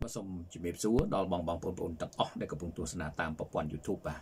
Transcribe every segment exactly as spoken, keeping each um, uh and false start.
សូមជំរាបសួរដល់បងបងប្អូនទាំងអស់ដែលកំពុងទស្សនាតាមប្រព័ន្ធ YouTube បាទ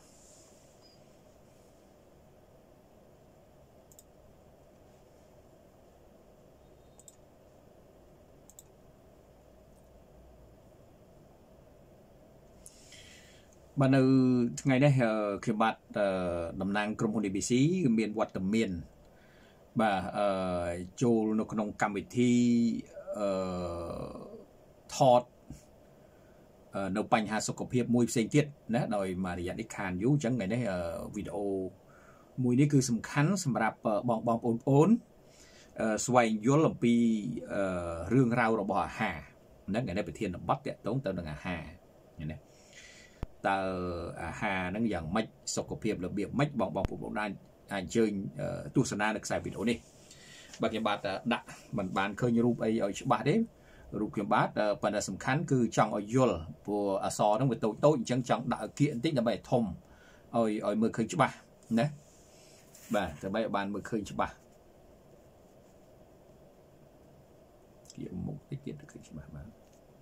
បាទនៅថ្ងៃនេះខ្ញុំបាទតំណាងក្រុមហ៊ុន A B C មានវត្តមានបាទអឺចូលនៅក្នុងកម្មវិធីអឺថតនៅបញ្ហាសុខភាពមួយផ្សេងទៀតណាដោយមករយៈនេះខានយូរអញ្ចឹងថ្ងៃនេះវីដេអូមួយនេះគឺសំខាន់សម្រាប់បងបងប្អូនប្អូនស្វែងយល់អំពីរឿងរ៉ាវរបស់អាហារហ្នឹងថ្ងៃនេះប្រធានបទតាក់ទងទៅនឹងអាហារណាតើអាហារហ្នឹងយ៉ាងម៉េចសុខភាពរបៀបម៉េចបងបងប្អូនអាចអញ្ជើញទស្សនានៅខ្សែវីដេអូនេះបាទខ្ញុំបាទដាក់មិនបានឃើញរូបអីឲ្យច្បាស់ទេរូបខ្ញុំបាទប៉ុន្តែសំខាន់គឺចង់ឲ្យយល់ព្រោះអក្សរហ្នឹងវាតូចតូចអញ្ចឹងចង់ដាក់ឲ្យគៀកបន្តិចដើម្បីឲ្យធំឲ្យឲ្យមើលឃើញច្បាស់ណាបាទដើម្បីឲ្យបានមើលឃើញច្បាស់គៀកមុខតិចទៀតឃើញច្បាស់បាទ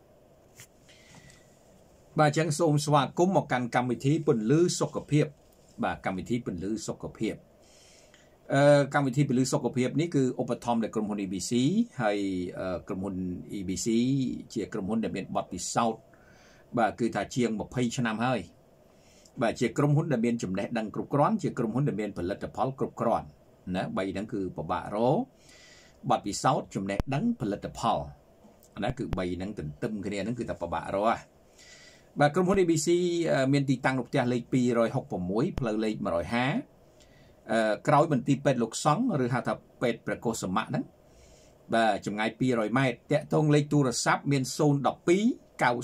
បាទអញ្ចឹងសូមស្វាគមន៍មកកាន់កម្មវិធីពន្លឺសុខភាពបាទកម្មវិធីពន្លឺសុខភាពអឺកម្មវិធីពន្លឺសុខភាពនេះគឺឧបត្ថម្ភដោយក្រុមហ៊ុន A B C ហើយក្រុមហ៊ុន A B C ជាក្រុមហ៊ុនដែលមានបទពិសោធន៍បាទគឺថាជាងยี่สิบឆ្នាំហើយបាទជាក្រុមហ៊ុនដែលមានចំណេះដឹងគ្រប់គ្រាន់ជាក្រុមហ៊ុនដែលមានផលិតផលគ្រប់គ្រាន់ណាបីហ្នឹងគឺពិបាករបទពិសោធន៍ចំណេះដឹងផលិតផលណាគឺបីហ្នឹងទន្ទឹមគ្នាហ្នឹងគឺថាពិបាករបាទក្រុមហ៊ុន A B C មានទីតាំងនៅផ្ទះលេខtwo six sixផ្លូវលេខone fiftyអឺក្រោយមន្ទីរពេទ្យលោកសង្ឃឬហៅថាពេទ្យព្រះកុសមាហ្នឹងបាទចម្ងាយtwo hundredម៉ែត្រតាក់ទងលេខទូរស័ព្ទមានzero one two nine eight one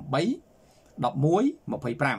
one two five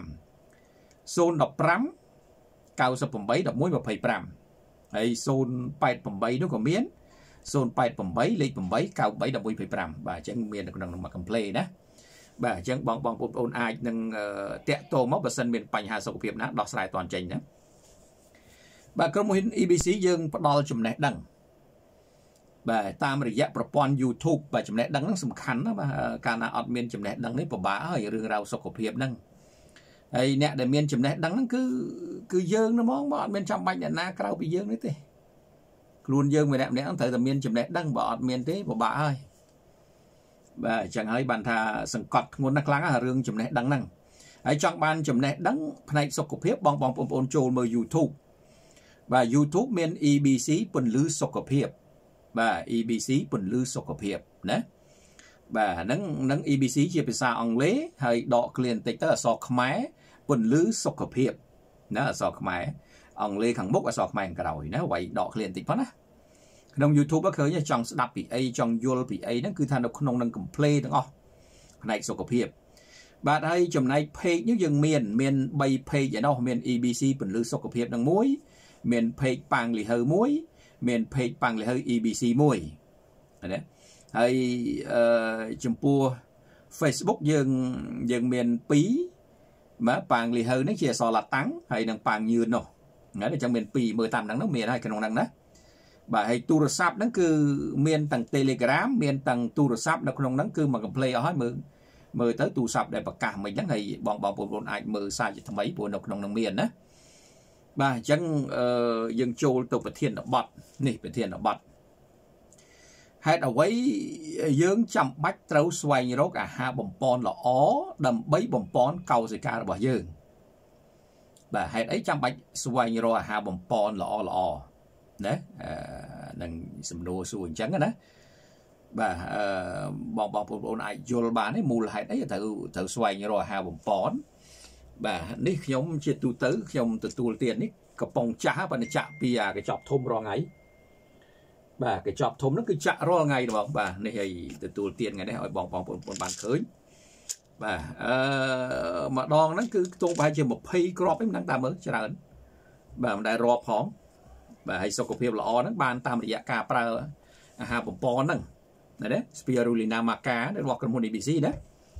zero one five nine eight one one two fiveហើយzero eight eightនោះក៏មានzero eight eightលេខeight nine eight one one two fiveបាទអញ្ចឹងមាននៅក្នុងមួយ complaint ណាបាទអញ្ចឹងបងបងប្អូនអាចនឹងតាក់ទងមកបើសិនមានបញ្ហាសុខភាពណាដោះស្រាយតន់ចេញណាបាទក្រុមហ៊ុន A B C យើងផ្ដល់ចំណេះដឹងបាទតាមរយៈប្រព័ន្ធ YouTube បាទចំណេះដឹងហ្នឹងសំខាន់ណាបាទកាលណាអត់មានចំណេះដឹងនេះពិបាកហើយរឿងរ៉ាវសុខភាពហ្នឹងហើយអ្នកដែលមានចំណេះដឹងហ្នឹងគឺគឺយើងហ្មងបើអត់មានចាំបាច់អ្នកណាក្រៅពីយើងនេះទេខ្លួនយើងម្នាក់ម្នាក់ហ្នឹងត្រូវតែមានចំណេះដឹងបើអត់មានទេពិបាកហើយបាទអញ្ចឹងហើយបានថាសង្កត់ធ្ងន់ណាស់ខ្លាំងណាស់រឿងចំណេះដឹងហ្នឹងហើយចង់បានចំណេះដឹងផ្នែកសុខភាពបងបងប្អូនចូលមើល YouTube បាទ YouTube មាន A B C ពន្លឺសុខភាពបាទ A B C ពន្លឺសុខភាពណាបាទហ្នឹងហ្នឹង A B C ជាភាសាអង់គ្លេសហើយដកឃ្លាបន្តិចទៅអក្សរខ្មែរពន្លឺសុខភាពណាអក្សរខ្មែរអង់គ្លេសខាងមុខអក្សរខ្មែរខាងក្រោយណាវាយដកឃ្លាបន្តិចប៉ុណ្ណាក្នុង YouTube ឃើញចង់ស្ដាប់ពីអីចង់យល់ពីអីហ្នឹងគឺថានៅក្នុងនឹង complete ទាំងអស់ផ្នែកសុខភាពបាទហើយចំណែក page នេះយើងមានមានthree page ឯនោះមាន A B C ពន្លឺសុខភាពនឹងមួយមាន page ប៉ាងលីហើមួយមាន page ប៉ាងលីហើ A B C មួយណាហើយអឺចំពោះ Facebook យើងយើងមានtwoបាទប៉ាងលីហើនេះជាអក្សរឡាតាំងហើយនឹងប៉ាងញឿននោះហ្នឹងអញ្ចឹងមានtwoមើលតាមហ្នឹងមានហើយក្នុងហ្នឹងណាបាទហើយទូរស័ព្ទហ្នឹងគឺមានទាំង Telegram មានទាំងទូរស័ព្ទនៅក្នុងហ្នឹងគឺមក complete អស់ហើយមើលមើលទៅទូរស័ព្ទដែលប្រកាសមិនហ្នឹងហើយបងបងប្អូនអាចមើលសារជាថ្មីព្រោះនៅក្នុងហ្នឹងមានណាបាទអញ្ចឹងអឺយើងចូលទៅប្រធានបទនេះប្រធានបទហេតុអ្វីយើងចាំបាច់ត្រូវស្វែងរកអាហារបំពន់ល្អដើម្បីបំពន់កោសិការបស់យើងបាទហេតុអីចាំបាច់ស្វែងរកអាហារបំពន់ល្អល្អណាអឺនឹងសំណួរសួរអញ្ចឹងណាបាទអឺបងបងប្អូនអាចយល់បានទេមូលហេតុអីត្រូវត្រូវស្វែងរកអាហារបំពន់បាទនេះខ្ញុំជាទូទៅខ្ញុំទទួលទាននេះកំប៉ុងចាស់ប៉ុន្តែចាក់ពីអាកញ្ចប់ធំរាល់ថ្ងៃបាទកញ្ចប់ធំហ្នឹងគឺចាក់រាល់ថ្ងៃបងបាទនេះឲ្យទទួលទានថ្ងៃនេះឲ្យបងបងប្អូនបានឃើញបាទអឺម្ដងហ្នឹងគឺខ្ទង់ប្រហែលជាtwentyគ្រាប់ឯងមិនដឹងតាមមើលច្រើនបាទមិនដែលរាប់ផងបាទហើយសុខភាពល្អហ្នឹងបានតាមរយៈការប្រើអាហារបំពន់ហ្នឹងណា Spirulina maca របស់ក្រុមហ៊ុន A B C ណា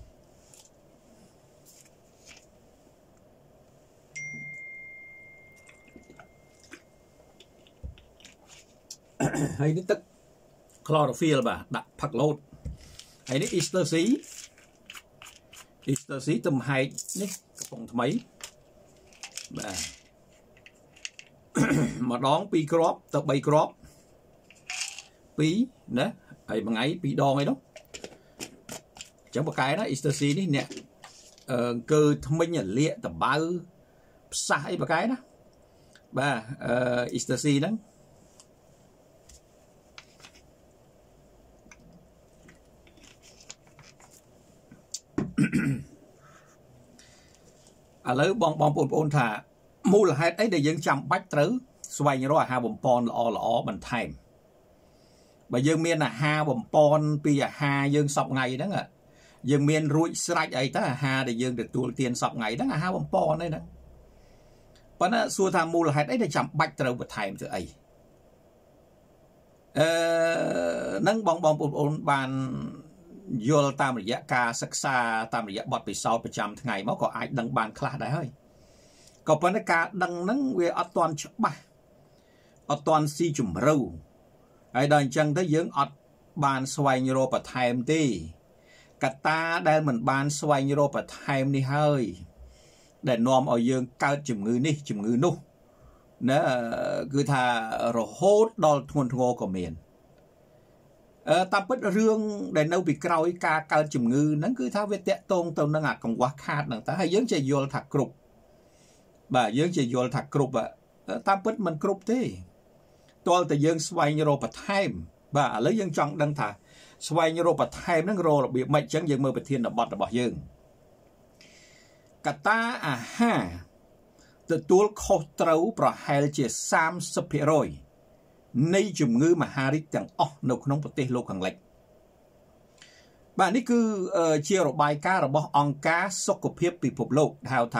ហើយនេះទឹក chlorophyll បាទដាក់ផឹកលោតហើយនេះ Easter sea ecstasy ទំហែកនេះកំប៉ុងថ្មីបាទម្ដងពីរគ្រាប់ទៅបីគ្រាប់ពីរណាហើយមួយថ្ងៃពីរដងអីនោះអញ្ចឹងបកកែណា ecstasy នេះអ្នកអឺគឺថ្មិញលាកតបៅផ្សះអីបកកែណាបាទអឺ ecstasy ហ្នឹងឥឡូវបងបងប្អូនប្អូនថាមូលហេតុអីដែលយើងចាំបាច់ត្រូវស្វែងរកអាហារបំពន់ល្អល្អបន្ថែមបើយើងមានអាហារបំពន់ពីអាហារយើងសពថ្ងៃហ្នឹងយើងមានរួចស្រេចអីទៅអាហារដែលយើងទទួលទានសពថ្ងៃហ្នឹងអាហារបំពន់ហ្នឹងប៉ុន្តែសួរថាមូលហេតុអីដែលចាំបាច់ត្រូវបន្ថែមទៅអីអឺនឹងបងបងប្អូនបានយល់តាមរយៈការសិក្សាតាមរយៈបទពិសោធន៍ប្រចាំថ្ងៃមកក៏អាចដឹងបានខ្លះដែរហើយក៏ប៉ុន្តែការដឹងហ្នឹងវាអត់ទាន់ច្បាស់អត់ទាន់ស៊ីជម្រៅហើយដល់អញ្ចឹងទៅយើងអត់បានស្វែងរកបន្ថែមទេកត្តាដែលមិនបានស្វែងរកបន្ថែមនេះហើយដែលនាំឲ្យយើងកើតជំងឺនេះជំងឺនោះណាគឺថារហូតដល់ធ្ងន់ធ្ងរក៏មានអឺតាមពិតរឿងដែលនៅពីក្រោយការកើតជំងឺហ្នឹងគឺថាវាតាក់ទងទៅនឹងអាកង្វះខាតហ្នឹងតើហើយយើងចេះយល់ថាគ្រប់បាទយើងចេះយល់ថាគ្រប់តាមពិតមិនគ្រប់ទេទាល់តែយើងស្វែងរកបន្ថែមបាទឥឡូវយើងចង់ដឹងថាស្វែងរកបន្ថែមហ្នឹងរករបៀបម៉េចអញ្ចឹងយើងមើលប្រធានបទរបស់យើងកត្តាអាហារទទួលខុសត្រូវប្រហែលជាសាមសិបភាគរយនៃជំងឺមហារីកទាំងអស់នៅក្នុងប្រទេសលោកខាងលិចបាទនេះគឺជារបាយការណ៍របស់អង្គការសុខភាពពិភពលោកហៅថា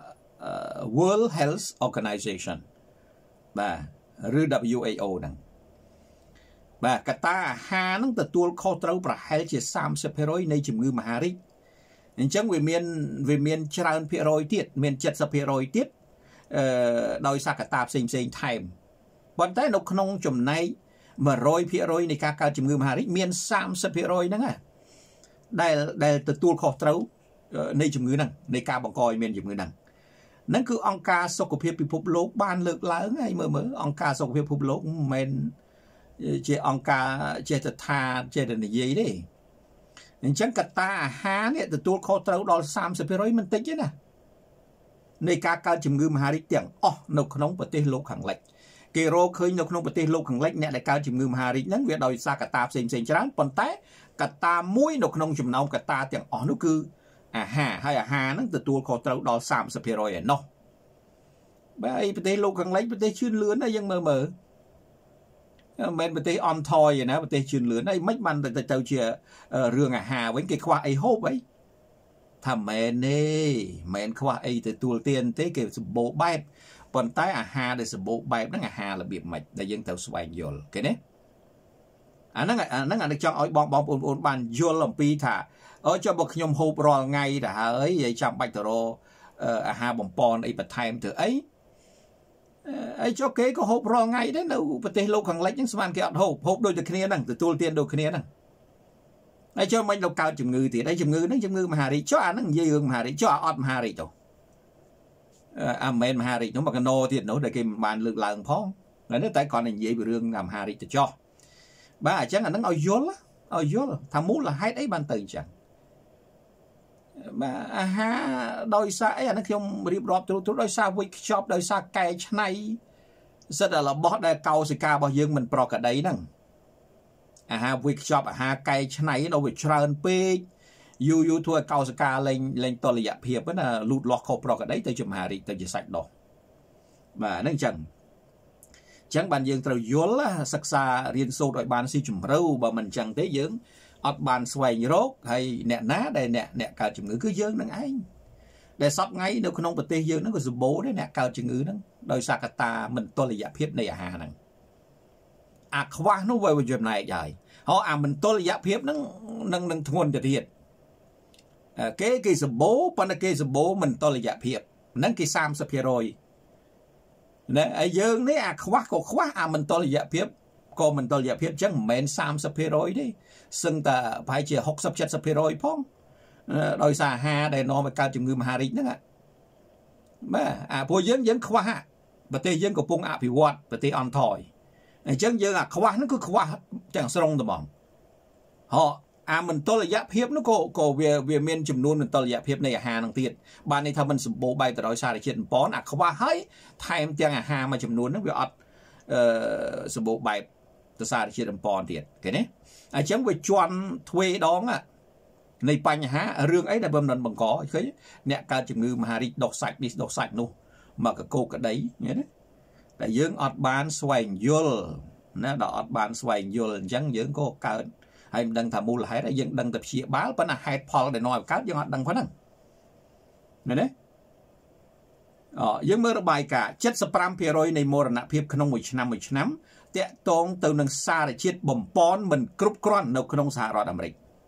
World Health Organization បាទឬ W H O ហ្នឹងបាទកត្តាអាហារហ្នឹងទទួលខុសត្រូវប្រហែលជាសាមសិបភាគរយនៃជំងឺមហារីកអញ្ចឹងវាមានវាមានច្រើនភាគរយទៀតមានเจ็ดสิบភាគរយទៀតអឺដោយសារកត្តាផ្សេងផ្សេងថែមប៉ុន្តែនៅក្នុងចំណែកmột trămភាគរយនៃការកើតជំងឺមហារីកមានសាមសិបភាគរយហ្នឹងដែលដែលទទួលខុសត្រូវនៃជំងឺហ្នឹងនៃការបង្កឲ្យមានជំងឺហ្នឹងហ្នឹងគឺអង្គការសុខភាពពិភពលោកបានលើកឡើងហើយមើលមើលអង្គការសុខភាពពិភពលោកមិនមែនជាអង្គការចេតថាចេតនិយាយទេអញ្ចឹងកត្តាអាហារនេះទទួលខុសត្រូវដល់សាមសិបភាគរយមិនតិចទេណានៃការកើតជំងឺមហារីកទាំងអស់នៅក្នុងប្រទេសលោកខាងលិចគេរកឃើញនៅក្នុងប្រទេសលោកខាងលិចអ្នកដែលកើតជំងឺមហារីកហ្នឹងវាដោយសារកត្តាផ្សេងផ្សេងច្រើនប៉ុន្តែកត្តាមួយនៅក្នុងចំណោមកត្តាទាំងអស់នោះគឺអាហារហើយអាហារហ្នឹងទទួលខុសត្រូវដល់សាមសិបភាគរយឯណោះបាទឯប្រទេសលោកខាងលិចប្រទេសជឿនលឿនណាយើងមើលមើលមិនមែនប្រទេសអន់ថយទេណាប្រទេសជឿនលឿនហើយមិនបានទៅទៅជារឿងអាហារវិញគេខ្វះអីហូបអីថាមែនទេមិនខ្វះអីទទួលទានទេគេសម្បូរបែបប៉ុន្តែអាហារដែលសម្បូរបែបហ្នឹងអាហាររបៀបម៉េចដែលយើងត្រូវស្វែងយល់គេណាអាហ្នឹងអាហ្នឹងអានេះចង់ឲ្យបងបងប្អូនប្អូនបានយល់អំពីថាអូចុះបើខ្ញុំហូបរាល់ថ្ងៃទៅហើយហើយចាំបាច់ទៅរកអាហារបំពន់អីបន្ថែមទៅអីអីចុះគេក៏ហូបរាល់ថ្ងៃដែរនៅប្រទេសលោកខាងលិចហ្នឹងស្មានគេអត់ហូបហូបដូចតែគ្នាហ្នឹងទទួលទានដូចគ្នាហ្នឹងហើយចុះមិនទៅកើតជំងឺទៀតហើយជំងឺហ្នឹងជំងឺមហារីកចុះអាហ្នឹងនិយាយរឿងមហារីកចុះអត់មហារីកទៅអាមែនមហារីកនោះមកកណោទៀតនោះដែលគេមិនបានលើកឡើងផងតែតែគាត់និយាយពីរឿងមហារីកទៅចុះបាទអញ្ចឹងអាហ្នឹងឲ្យយល់ឲ្យយល់ថាមូលហេតុអីបានទៅអញ្ចឹងបាទអាហារដោយសារអីអានេះខ្ញុំរៀបរាប់ទូទៅដោយសារវិចខ្ចប់ដោយសារកែច្នៃសិតតែរបស់ដែលកោសិការបស់យើងមិនប្រក្រតីហ្នឹងអាហារវិចខ្ចប់អាហារកែច្នៃដល់វាច្រើនពេកយូរយូរធ្វើឲ្យកោសិកាលែងលែងតុល្យភាពណាលូតលាស់ខុសប្រក្រតីទៅជាមហារីកទៅជាសាច់ដុះបាទហ្នឹងអញ្ចឹងអញ្ចឹងបានយើងត្រូវយល់សិក្សារៀនសូត្រឲ្យបានស៊ីជម្រៅបើមិនអញ្ចឹងទេយើងអត់បានស្វែងរកហើយអ្នកណាដែលអ្នកអ្នកកើតជំងឺគឺយើងនឹងឯងដែលសពថ្ងៃនៅក្នុងប្រទេសយើងហ្នឹងក៏សម្បូរដែរអ្នកកើតជំងឺហ្នឹងដោយសារកត្តាមិនតុល្យភាពនៃអាហារហ្នឹងអាខ្វះនោះវាចំណែកហើយហើយអាមិនតុល្យភាពហ្នឹងនឹងនឹងធ្ងន់ទៅទៀតគេគេសម្បូរប៉ុន្តែគេសម្បូរមិនតុល្យភាពហ្នឹងគេសាមសិបភាគរយណាហើយយើងនេះអាខ្វះក៏ខ្វះអាមិនតុល្យភាពក៏មិនតុល្យភាពអញ្ចឹងមិនមែនសាមសិបភាគរយទេសឹងតែប្រហែលជាហុកសិប เจ็ดสิบភាគរយផងដោយសារអាហារដែលនាំឲ្យកើតជំងឺមហារីកហ្នឹងបាទអាពួកយើងយើងខ្វះប្រទេសយើងកំពុងអភិវឌ្ឍប្រទេសអន្តថយអញ្ចឹងយើងអាខ្វះហ្នឹងគឺខ្វះទាំងស្រុងតែហ្មងហ៎អាមិនតុល្យភាពនោះក៏ក៏វាវាមានចំនួនមិនតុល្យភាពនៃអាហារហ្នឹងទៀតបានន័យថាมันសម្បូរបែបទៅដោយសារជាតិបំពន់អាខ្វះហើយថែមទាំងអាហារមួយចំនួនហ្នឹងវាអត់អឺសម្បូរបែបទៅសារជាតិបំពន់ទៀតឃើញទេអញ្ចឹងវាជន់ទ្វេដងនៃបញ្ហារឿងអីដែលបំណិនបង្កឃើញអ្នកកើតជំងឺមហារីកដុសសាច់នេះដុសសាច់នោះមកកកោកក្តីឃើញទេតែយើងអត់បានស្វែងយល់ណាដល់អត់បានស្វែងយល់អញ្ចឹងយើងក៏កើតហើយមិនដឹងថាមូលហេតុហើយយើងដឹងតែព្យាបាលប៉ុន្តែហេតុផលដែលនាំឲ្យកើតយើងអត់ដឹងប៉ុណ្ណឹងមែនទេអយើងមើលរបាយការណ៍ เจ็ดสิบห้าเปอร์เซ็นต์ នៃមរណភាពក្នុងមួយឆ្នាំមួយឆ្នាំតាក់ទងទៅនឹងសារជាតិបំពន់មិនគ្រប់គ្រាន់នៅក្នុងសហរដ្ឋអាមេរិក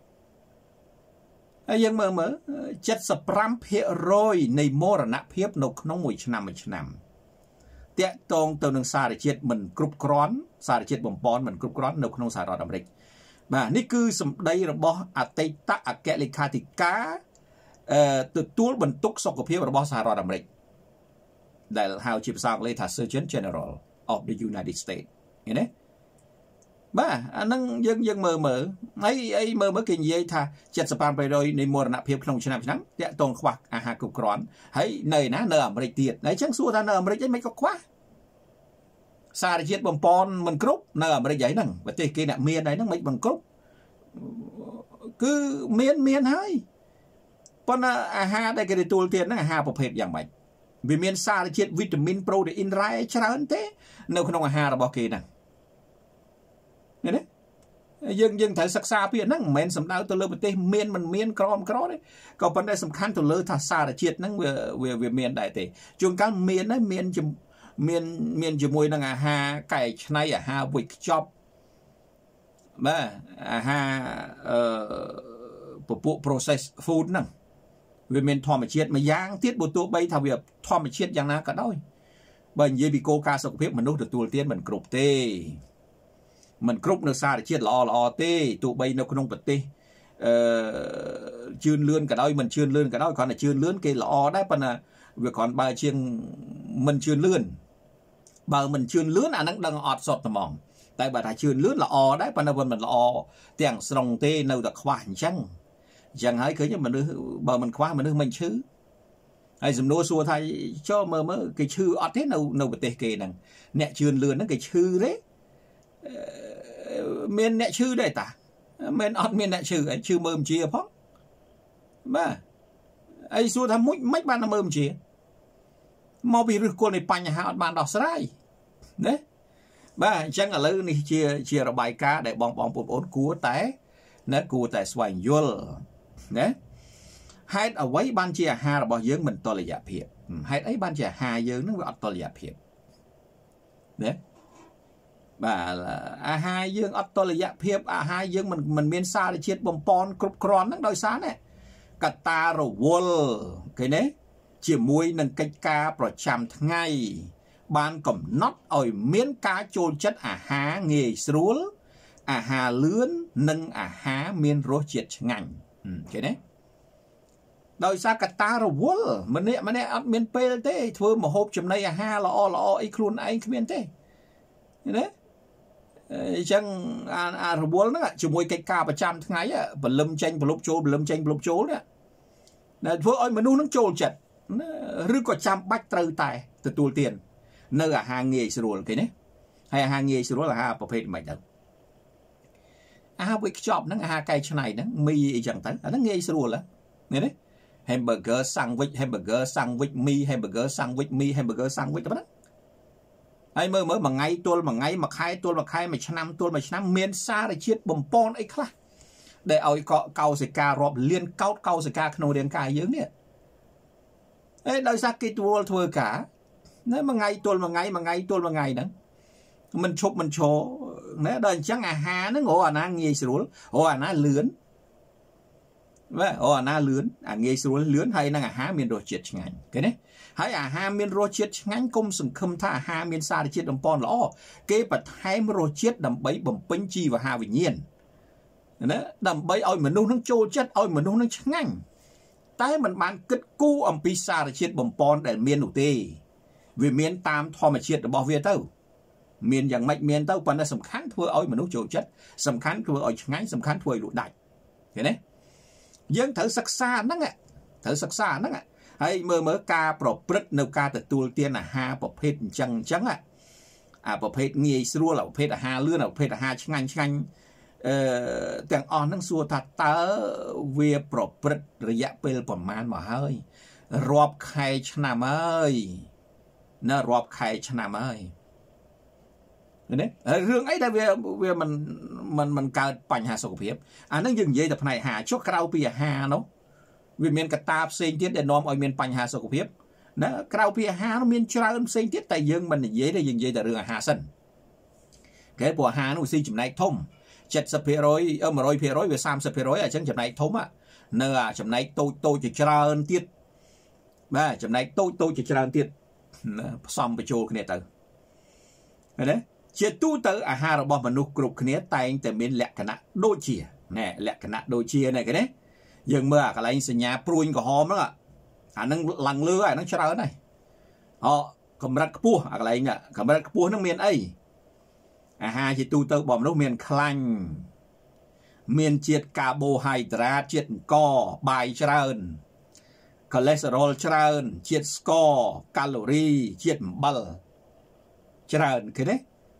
ហើយយើងមើលមើល เจ็ดสิบห้าเปอร์เซ็นต์ នៃមរណភាពនៅក្នុងមួយឆ្នាំមួយឆ្នាំតាក់ទងទៅនឹងសារជាតិមិនគ្រប់គ្រាន់សារជាតិបំពន់មិនគ្រប់គ្រាន់នៅក្នុងសហរដ្ឋអាមេរិកបាទនេះគឺសម្ដីរបស់អតីតអគ្គលេខាធិការអឺទទួលបន្ទុកសុខភាពរបស់សហរដ្ឋអាមេរិកដែលហៅជាភាសាអង់គ្លេសថា Surgeon General of the United States ឃើញទេបាទអាហ្នឹងយើងយើងមើលមើលហើយអីមើលមើលគេនិយាយថា เจ็ดสิบห้าเปอร์เซ็นต์ នៃមរណភាពក្នុងឆ្នាំឆ្នាំតាក់ទងខ្វះអាហារគ្រប់គ្រាន់ហើយនៅណានៅអាមេរិកទៀតហើយអញ្ចឹងសួរថានៅអាមេរិកអីមិនក៏ខ្វះសារជាតិបំពន់មិនគ្រប់នៅអាមេរិកហ្នឹងប្រទេសគេអ្នកមានហើយហ្នឹងមិនមិនគ្រប់គឺមានមានហើយប៉ុន្តែអាហារដែលគេទទួលទានហ្នឹងអាហារប្រភេទយ៉ាងម៉េចវាមានសារជាតិវីតាមីនប្រូតេអ៊ីនរ៉ែច្រើនទេនៅក្នុងអាហាររបស់គេហ្នឹងឃើញទេយើងយើងត្រូវសិក្សាពីហ្នឹងមិនមែនសំដៅទៅលើប្រទេសមានមិនមានក្រមក្រទេក៏ប៉ុន្តែសំខាន់ទៅលើថាសារជាតិហ្នឹងវាវាមានដែរទេជួនកាលមានហើយមានមានមានជាមួយនឹងអាហារកែច្នៃអាហារវេចខ្ចប់បាទអាហារអឺពពួក process food ហ្នឹងវាមានធម្មជាតិមួយយ៉ាងទៀតបើទោះបីថាវាធម្មជាតិយ៉ាងណាក៏ដោយបើនិយាយពីគោលការណ៍សុខភាពមនុស្សទទួលទានមិនគ្រប់ទេមិនគ្រប់នៅសារជាតិល្អល្អទេទោះបីនៅក្នុងប្រទេសអឺជឿនលឿនក៏ដោយមិនជឿនលឿនក៏ដោយគ្រាន់តែជឿនលឿនគេល្អដែរប៉ុន្តែវាគ្រាន់បើជាងមិនជឿនលឿនបើមិនជឿនលឿនអានឹងដឹងអត់សុទ្ធត្មងតែបើថាជឿនលឿនល្អដែរប៉ុន្តែវាមិនល្អទាំងស្រុងទេនៅតែខ្វះអញ្ចឹងអញ្ចឹងហើយឃើញមនុស្សបើមិនខ្វះមនុស្សមិនឈឺហើយសំណួរសួរថាចូលមើលមើលគេឈឺអត់ទេនៅនៅប្រទេសគេហ្នឹងអ្នកជឿនលឿនហ្នឹងគេឈឺទេមានអ្នកឈឺដែរតាមិនអត់មានអ្នកឈឺឈឺមើលមជាផងបាទអីសួរថាមុជមិនបានមើលមជាមកពីឫសគល់នៃបញ្ហាអត់បានដោះស្រាយណាបាទអញ្ចឹងឥឡូវនេះជាជារបាយការណ៍ដែលបងបងប្អូនគួរតែណាគួរតែស្វែងយល់ណាហេតុអ្វីបានជាអាហាររបស់យើងមិនតុល្យភាពហេតុអីបានជាអាហារយើងនឹងវាអត់តុល្យភាពណាបាទអាហារយើងអត់តុល្យភាពអាហារយើងមិនមិនមានសារជាតិបំពន់គ្រប់គ្រាន់ហ្នឹងដោយសារណាកត្តារវល់ឃើញទេជាមួយនឹងកិច្ចការប្រចាំថ្ងៃបានកំណត់ឲ្យមានការចូលចិត្តអាហារងាយស្រួលអាហារលឿននិងអាហារមានរសជាតិឆ្ងាញ់ឃើញទេដោយសារកត្តារវល់ម្នាក់ម្នាក់អត់មានពេលទេធ្វើម្ហូបចំណីអាហារល្អល្អអីខ្លួនឯងគ្មានទេណាអញ្ចឹងអារវល់ហ្នឹងជាមួយកិច្ចការប្រចាំថ្ងៃបលឹមចេញបលុបចូលបលឹមចេញបលុបចូលនេះដែលធ្វើឲ្យមនុស្សនឹងចូលចិត្តឬក៏ចាំបាច់ត្រូវតែទទួលទាននៅអាហារងាយស្រួលគេណាហើយអាហារងាយស្រួលអាហារប្រភេទមិនទៅអាហារវេចខ្ចប់ហ្នឹងអាហារកែច្នៃហ្នឹងមីអីចឹងទៅអាហ្នឹងងាយស្រួលហ្នឹងទេ hamburger sandwich hamburger sandwich មី hamburger sandwich មី hamburger sandwich ទៅហ្នឹងហើយមើលមើលមួយថ្ងៃទល់មួយថ្ងៃមួយខែទល់មួយខែមួយឆ្នាំទល់មួយឆ្នាំមានសារជាតិបំពន់អីខ្លះដែលឲ្យកោសិការាប់លានកោតកោសិកាក្នុងរាងកាយយើងនេះអេដោយសារគេទួលធ្វើការណាមួយថ្ងៃទល់មួយថ្ងៃមួយថ្ងៃទល់មួយថ្ងៃហ្នឹងមិនឈប់មិនឈរណាដល់អញ្ចឹងអាហារហ្នឹងអូអាណាងាយស្រួលអូអាណាលឿនបាទអូអាណាលឿនអាងាយស្រួលលឿនហើយនឹងអាហារមានរសជាតិឆ្ងាញ់ឃើញទេហើយអាហារមានរសជាតិឆ្ងាញ់គុំសង្ឃឹមថាអាហារមានសារជាតិបំពន់ល្អគេបន្ថែមរសជាតិដើម្បីបំពេញជីវហាវិញ្ញាណ nè đầm bay oi mình nung nó trôi chết oi mình nung nó ngành tại mình bán kết cú ông pizza là chết bầm pon để miên nụ tê vì miên tam thò mà chết để bỏ về tao miênอย่างmạch miên tao còn là sầm khán thua oi mình nung trôi chết sầm khán thua oi ngắn sầm khán thua lụi đại thế đấy dân thử sắc xa nắng ạ thử sắc xa nắng ạ hay mơ mơ ca pro prất nêu ca từ tuôn tiên là ha bộ phết chẳng chẳng ạ à bộ phết nghe xưa là bộ phết là ha lươn là bộ phết là ha chăng anh chăng anh tiếng on năng xua thật tớ về pro prất rồi dạ pel phẩm man mà hơi rộp khai chăn ơi nó rộp khai chăn ơi đấy rương ấy là về về mình mình mình cao bành hà sầu phiếp à nó dừng dây tập này hà chốt cao pia hà nó vì miền cát tạp xây tiết để nom ở miền bành hà sầu phiếp nó cao pia hà nó miền trơn xây tiết tại dương mình dễ để dừng dây tại rương hà sân cái bộ hà nó xây chấm này thông chật sập phe rối ở mà rối phe rối về sam sập phe rối ở chân chấm này thông á nơi à chấm này tôi tôi chỉ trơn tiết ba chấm này tôi tôi chỉ trơn tiết xong bị trôi cái này từ đấy chế tu tới à haរបស់មនុស្សគ្រប់គ្នាតែងតែមានលក្ខណៈដូចជាណែលក្ខណៈដូចជាnày cái đấy យើងមើលអាកន្លែងសញ្ញាព្រួយក្រហមហ្នឹងអាហ្នឹងឡើងលើអាហ្នឹងច្រើនហើយអូកម្រិតខ្ពស់អាកន្លែងហ្នឹងកម្រិតខ្ពស់ហ្នឹងមានអីអាហារជាទូទៅរបស់មនុស្សមានខ្លាញ់មានជាតិកាបូហៃដ្រាតជាតិអង្គបាយច្រើនកូលេស្តេរ៉ុលច្រើនជាតិស្ករកាឡូរីជាតិអំបិលច្រើនឃើញទេ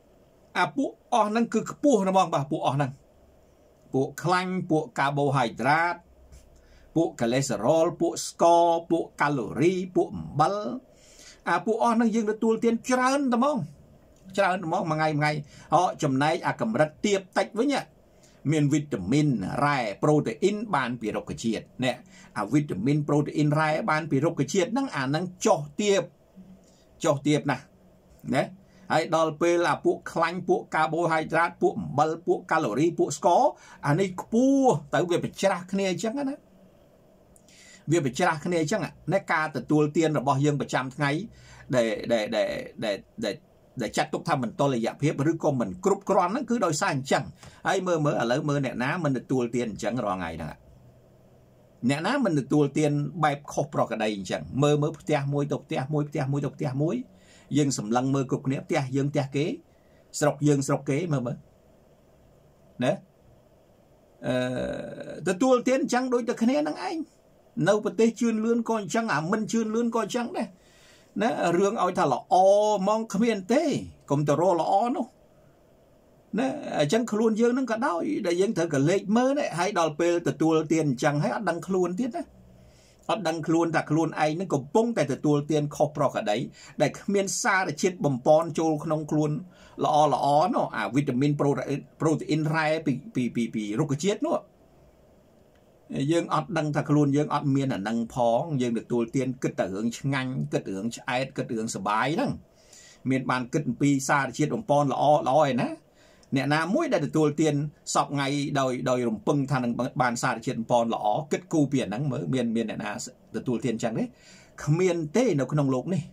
àពួកអស់ហ្នឹងគឺខ្ពស់ណាបងបាទពួកអស់ហ្នឹងពួកខ្លាញ់ពួកកាបូហៃដ្រាតពួកកូលេស្តេរ៉ុលពួកស្ករពួកកាឡូរីពួកអំបិលអាពួកអស់ហ្នឹងយើងទទួលទានច្រើនតែហ្មងច្រើនតែហ្មងមួយថ្ងៃមួយថ្ងៃអចំណែកអាកម្រិតទាបតិចវិញមានវីតាមីនរ៉ែប្រូតេអ៊ីនបានពីរុក្ខជាតិនេះអាវីតាមីនប្រូតេអ៊ីនរ៉ែបានពីរុក្ខជាតិហ្នឹងអាហ្នឹងចុះទាបចុះទាបណាស់ណា ហើយដល់ពេលអាពួកខ្លាញ់ពួកកាបូហៃដ្រាតពួកអំបិលពួកកាឡូរីពួកស្ករអានេះខ្ពស់ទៅវាប្រច្រាស់គ្នាអញ្ចឹងណាវាប្រច្រាស់គ្នាអញ្ចឹងណាការទទួលទានរបស់យើងប្រចាំថ្ងៃដែលដែលដែលដែលចាត់ទុកថាមិនតលរយៈភាពឬក៏មិនគ្រប់គ្រាន់ហ្នឹងគឺដោយសារអញ្ចឹងហើយមើលមើលឥឡូវមើលអ្នកណាមិនទទួលទានអញ្ចឹងរាល់ថ្ងៃហ្នឹងអ្នកណាមិនទទួលទានបែបខុសប្រក្រតីអញ្ចឹងមើលមើលផ្ទះមួយទៅផ្ទះមួយផ្ទះមួយទៅផ្ទះមួយ យើងសម្លឹងមើលគ្រប់គ្នាផ្ទះយើងផ្ទះគេស្រុកយើងស្រុកគេមើលមើលណាអឺទទួលទានអញ្ចឹងដូចតែគ្នានឹងឯងនៅប្រទេសជឿនលឿនក៏អញ្ចឹងអាមិនជឿនលឿនក៏អញ្ចឹងដែរណារឿងឲ្យថាល្អហ្មងគ្មានទេកុំទៅរកល្អនោះណាអញ្ចឹងខ្លួនយើងនឹងក៏ដោយដែលយើងត្រូវកលេចមើលដែរហើយដល់ពេលទទួលទានអញ្ចឹងហើយអត់ដឹងខ្លួនទៀតណា អត់ដឹងខ្លួនថាខ្លួនឯងនឹងកំពុងតែទទួលទានខុសប្រក្រតីដែលគ្មានសារជាតិបំពន់ចូលក្នុងខ្លួនល្អល្អនោះអាវីតាមីនប្រូតេអ៊ីនរ៉ែពីពីពីពីរុក្ខជាតិនោះយើងអត់ដឹងថាខ្លួនយើងអត់មានអានឹងផងយើងទទួលទានគិតតែរឿងឆ្ងាញ់គិតរឿងឆ្អែតគិតរឿងសុបាយហ្នឹងមានបានគិតអំពីសារជាតិបំពន់ល្អល្អឯណា អ្នកណាមួយដែលទទួលទានសពថ្ងៃដោយដោយរំពឹងថានឹងបានសារជាតិបំពន់ល្អគិតគូពីអាហ្នឹងមើលមានមានអ្នកណាទទួលទានចឹងទេគ្មានទេនៅក្នុងโลกនេះ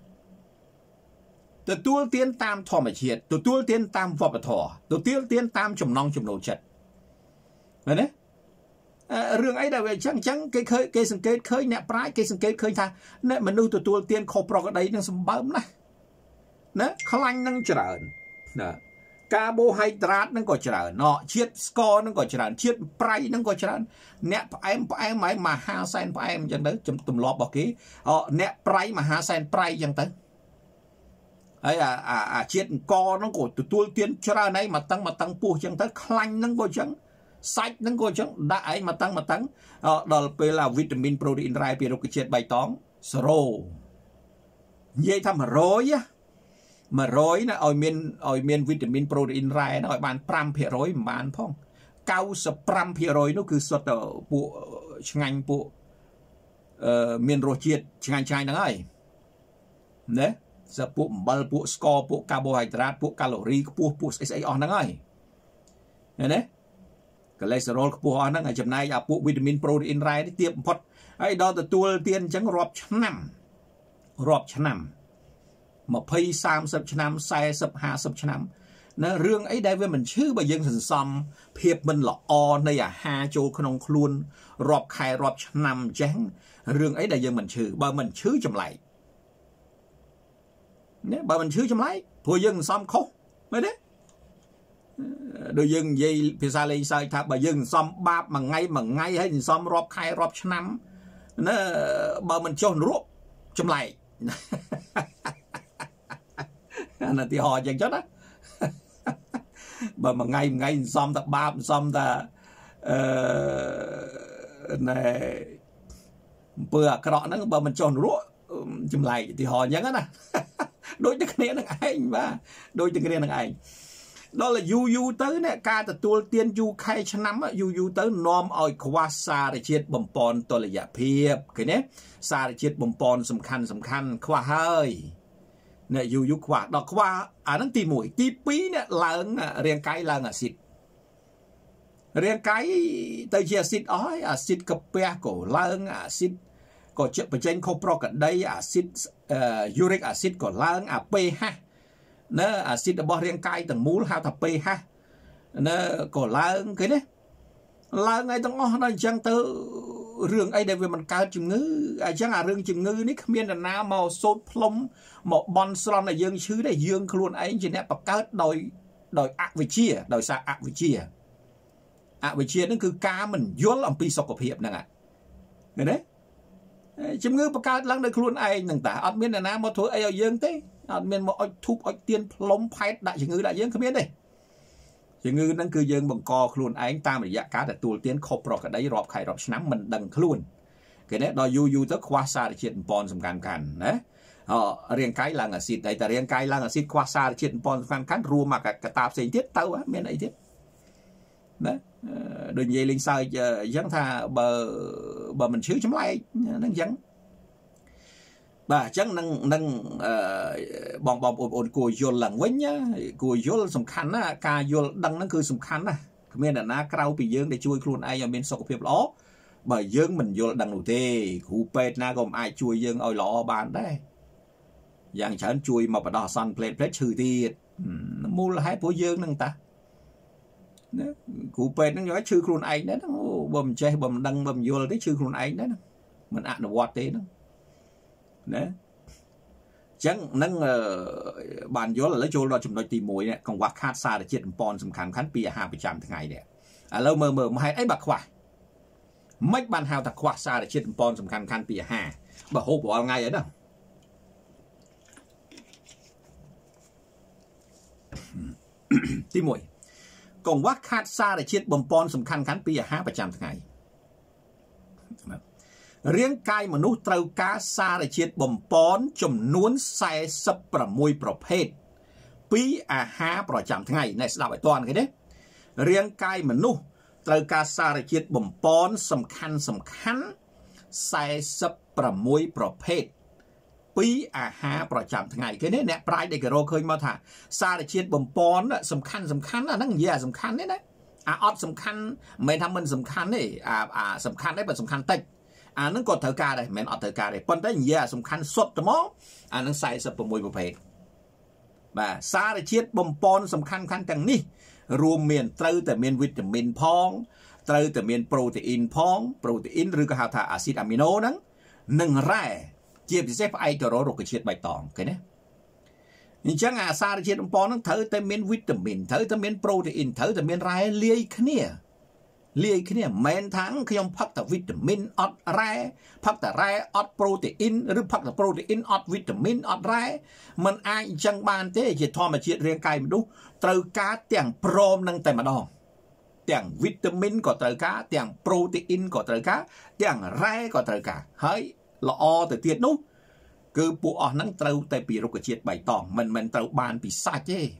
ទទួលទានតាមធម្មជាតិទទួលទានតាមវប្បធម៌ទទួលទានតាមចំណង់ចំណូលចិត្តមែនទេរឿងអីដែលវាចឹងចឹងគេឃើញគេសង្កេតឃើញអ្នកប្រាជ្ញគេសង្កេតឃើញថាអ្នកមនុស្សទទួលទានខុសប្រក្រតីនឹងសម្បើមណាស់ណាខ្លាញ់នឹងច្រើនណា កាបូហៃដ្រាតនឹងក៏ច្រើនណោជាតិស្ករនឹងក៏ច្រើនជាតិប្រៃនឹងក៏ច្រើនអ្នកផ្អែមផ្អែមហើយមហាសែនផ្អែមអញ្ចឹងទៅទម្លាប់របស់គេអ្នកប្រៃមហាសែនប្រៃអញ្ចឹងទៅហើយអាអាជាតិអង្គនឹងក៏ទទួលទានច្រើនហើយមកតឹងមកតឹងពោះអញ្ចឹងទៅខ្លាញ់នឹងក៏អញ្ចឹងសាច់នឹងក៏អញ្ចឹងដាក់ឯងមកតឹងមកតឹងដល់ពេលអាវីតាមីនប្រូតេអ៊ីនរ៉ែពីរុក្ខជាតិបៃតងសេរ៉ូនិយាយថា100 100 ណាឲ្យមានឲ្យមានវីតាមីនប្រូតេអ៊ីនរ៉ែហ្នឹងឲ្យបាន 5% មិនបានផង 95% នោះគឺសុទ្ធតែពួកឆ្ងាញ់ពួកអឺមានរសជាតិឆ្ងាញ់ឆ្ងាញ់ហ្នឹងហើយណាសពួកអំបិលពួកស្ករពួកកាបូហៃដ្រាតពួកកាឡូរីខ្ពស់ពួកស្អីស្អីអស់ហ្នឹងហើយឃើញទេកូលេស្តេរ៉ុលខ្ពស់អស់ហ្នឹងហើយចំណែកអាពួកវីតាមីនប្រូតេអ៊ីនរ៉ែនេះទាបបំផុតហើយដល់ទទួលទានអញ្ចឹងរាប់ឆ្នាំរាប់ឆ្នាំ 20 30 ឆ្នាំ 40 50 ឆ្នាំ nó riêng ấy đây với mình chứ bây giờ mình xăm phiệp mình là o này à ha châu không luôn rọp khai rọp nằm chán riêng ấy đây giờ mình chứ bà mình chứ chậm lại nếu bà mình chứ chậm lại thôi dân xăm khóc mới đấy đôi dân dây phía xa lên sai thà bà dân xăm ba mà ngay mà ngay hay xăm rọp khai rọp năm nó bà mình cho rộp chậm lại là thì họ chẳng chết á bà mà ngay ngay xăm ta ba xăm ta này bữa cái đó nó bà mình cho rộp chậm lại thì họ chẳng á đôi chân cái này anh và đôi chân cái này anh đó là du du tới nè ca từ tua tiên du khai cho năm á du du tới nom oi qua xa để chết bầm ponตัวระยะเพียบcái này xa để chết bầm pon สำคัญสำคัญขวาเฮ้ยเนี่ยอยู่ยุขวาดอกขวาอ่านั่นตีหมวยตีปีเนี่ยเลิงอ่ะเรียงไกลเลิงอ่ะสิเรียงไกลเตยเชียสิทอ้อยอ่ะสิทกับเปียโกเลิงอ่ะสิทก็เจ็บไปเจนเขาโปรกันได้อ่ะสิทเอ่อยูริกอ่ะสิทก็เลิงอ่ะเปฮะเนอะอาซิดบอเรียงกายต่างมูลหาทับเปฮะเนอะก็ล้างcái đấyล้างไงต้องอ๋อนั่นจังเตอเรื่องไอ้เดวิมันการจึงงื้อไอ้จังอ่ะเรื่องจึงงื้อนี่ขมิ้นแต่น้ำมาโซดพลมหมอกบอลสลอนไอ้ยังชื่อได้ยังครวนไอ้จีเนี่ยประกาศโดยโดยอะวิเชียโดยซาอะวิเชียอะวิเชียนั่นคือการมันย้อนลำปีสกปรกนั่นอ่ะเห็นไหมจึงงื้อประกาศล้างโดยครวนไอ้หนึ่งแต่อัดมิ้นแต่น้ำมาถั่วไอ้เอายังเต้เมียนมาอทุบอเตียนพล้มไพ่ได้จึงงือได้ยังเขาเมียนเลยจึงงือนั่นคือยังบังกอคลุนไอ้ตามระยะการแต่ตัวเตียนครบรอกกันได้รอบไข่รอบชนะมันดังคลุนcái này đòiยูยูtới khoa xa để chuyện pon สำคัญกันนะhọ เรียงไกลลังอาซิดแต่เรียงไกลลังอาซิดkhoa xa để chuyện pon สำคัญกันรวมมากับกระตาบเสียงทิศเต้าอะเมียนไอ้ทิศนะโดยยี่ลิงไซยังท่าเบอร์เบอร์มันชื่อจำไรนั่งยังbà chắc năng năng bong bong ồn ồn cùi yol lằng quên nhá cùi yol สำคัญนะการ yol ดังนั่นคือสำคัญนะเมื่อนั้นเราไปยืงได้ช่วยครูนไอ้ยังเป็นสกปรกล้อบ่ยืงมัน yol ดังหนูเท่ครูเป็ดนะก็ไอ้ช่วยยืงเอาล้อบานได้อย่างฉันช่วยมาประดอซันเพลทเพลทชื่อตีมูลให้ผู้ยืงนั่งตาครูเป็ดนั่งย้อยชื่อครูนไอ้นั่นบ่มใจบ่มดังบ่ม yol ได้ชื่อครูนไอ้นั่นมันอ่านวัดเต้นั่นnè chẳng nâng bàn gió là lấy chỗ lo chụp nói tìm mùi nè còn quá khát xa để chết pon สำคัญขั้นปีห้าประจำทั้งไงเนี่ยอ่ะเราเมื่อเมื่อมาให้ไอ้บักขวายไม่บานหาวตักขวาซาđể chết pon สำคัญขั้นปีห้าบักโหบอกไงอะเนาะที่มวยcòn quá khát xa để chết bom pon สำคัญขั้นปีห้าประจำทั้งไงเรียงกายมนุษย์เตากาซาได้เชียดบ่มป้อนจำนวนใส่สับประมวยประเภทปีอาหารประจำทั้งไงในสลับไอตอนกันเด้เรียงกายมนุษย์เตากาซาได้เชียดบ่มป้อนสำคัญสำคัญใส่สับประมวยประเภทปีอาหารประจำทั้งไงกันเด้เนี่ยปลายเด็กเราเคยมาถ่าซาได้เชียดบ่มป้อนสำคัญสำคัญนั่งแย่สำคัญเนี่ยนะอ่ะออดสำคัญไม่ทำมันสำคัญนี่อ่าอ่าสำคัญได้เป็นสำคัญเต็กอันนั้นก็เถอะการเลยแมนออเถอะการเลยปนได้เยอะสำคัญสดแต่มองอันนั้นใส่สับปะมวยประเภทแบบซาได้เชียดบ่มปอนสำคัญคันแต่งนี้รวมเมียนเตยแต่เมียนวิตามินพองเตยแต่เมียนโปรตีนพองโปรตีนหรือก็หาถ่าอะซิดอะมิโนนั้นหนึ่งแร่เจียบจะเซฟไอตัวโรคเชียดใบตองกันเนี่ยนี่จังอาซาได้เชียดบ่มปอนนั้นเถอะแต่เมียนวิตามินเถอะแต่เมียนโปรตีนเถอะแต่เมียนไรเลี้ยขึ้นเนี่ยเลี้ยขึ้นเนี่ยแมนทั้งขยมพักแต่วิตามินอดแร่พักแต่แร่อดโปรตีนหรือพักแต่โปรตีนอดวิตามินอดแร่มันไอจังบานเต้จะทอมาเชียเรียงกายมาดูเตากาเตียงโปรมนั่งแต่มาดองเตียงวิตามินก็เตากาเตียงโปรตีนก็เตากาเตียงแร่ก็เตากาเฮ้ยละอแต่เตียนนู้คือปูอ่อนนั่งเตาแต่ปีรุกเชียใบตองมันมันเตาบานปีซาเจ้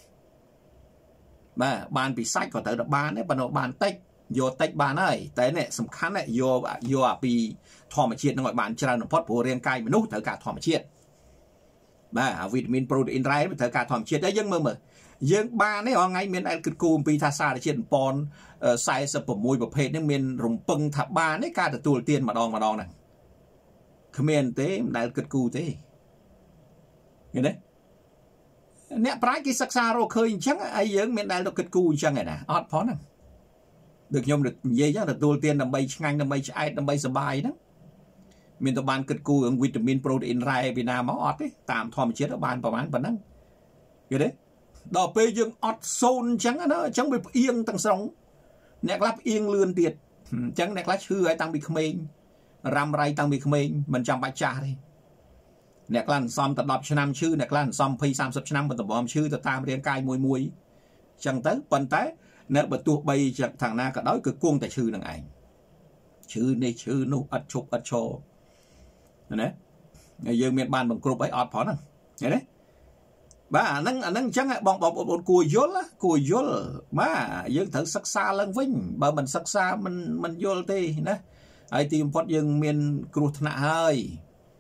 มาบานปีซาก็เตาบานเนี่ยปนบานเต็กโยเต็กบานได้แต่เนี่ยสำคัญเนี่ยโยโยปีทอมเชียดนั่งบานจราหนุ่มพอดผัวเรียงกายมนุษย์เถอะการทอมเชียดมาวิตามินโปรตีนไรเถอะการทอมเชียดได้ยังเมื่อเมื่อยังบานเนี่ยไงเมียนไอ้กึศกูมปีทาซาเชียดปอนใส่สปมวยประเภทนี่เมียนรุมปึงทับบานนี่การแต่ตัวเตียนมาดองมาดองนั่นเขมรเต้ได้กึศกูเต้เห็นไหม nè trái cái sắc xa rồi khơi chắc ai dưỡng miền đại nó kết cù chẳng này nè ọt phó nè được nhôm được dây chắc được tu tiên làm bay ngang làm bay ai làm bay sờ bài đó miền tây ban kết cù ứng vitamin protein rai Việt Nam máu ọt đấy tạm thòm chết ở banประมาณ phần năng vậy đấy đỏ pe dương ọt xôn chẳng nó chẳng bị yên tăng sống nè lắp yên lươn tiệt chẳng nè lắp hư ai tăng bị khmên ram rai tăng bị khmên mình trong bạch trà đi nè lan xóm tập đọc năm chữ nè lan xóm phi sam sập năm mình tập bom chữ tập tam riêng cai mùi mùi chẳng tới phần té nè bật tuột bay chặt thằng na cả đói cực cuông tại chữ đằng ảnh chữ này chữ nụ ắt chụp ắt cho nè dương miền ban bằng group ấy ọt phó nè nghe đấy bà anh nâng anh nâng chẳng bọn bọn bọn cùi dốt á cùi dốt mà dương thử sắc xa lân vinh bà mình sắc xa mình mình dốt đi nè ai tìm phật dương miền cừu nạ hơi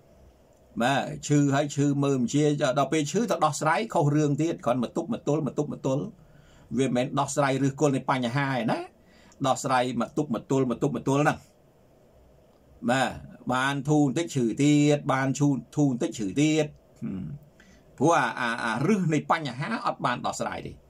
mà chư hay chư mơm chia cho đọc về chư tao đọc sải khâu rương tiết còn một túc một tố một túc một tố về mình đọc sải rư côn này panya hai nè đọc sải một túc một tố một túc một tố nè mà ban thu tích trừ tiết ban thu thu tích trừ tiết của à à à rư này panya há ọt ban đọc sải đi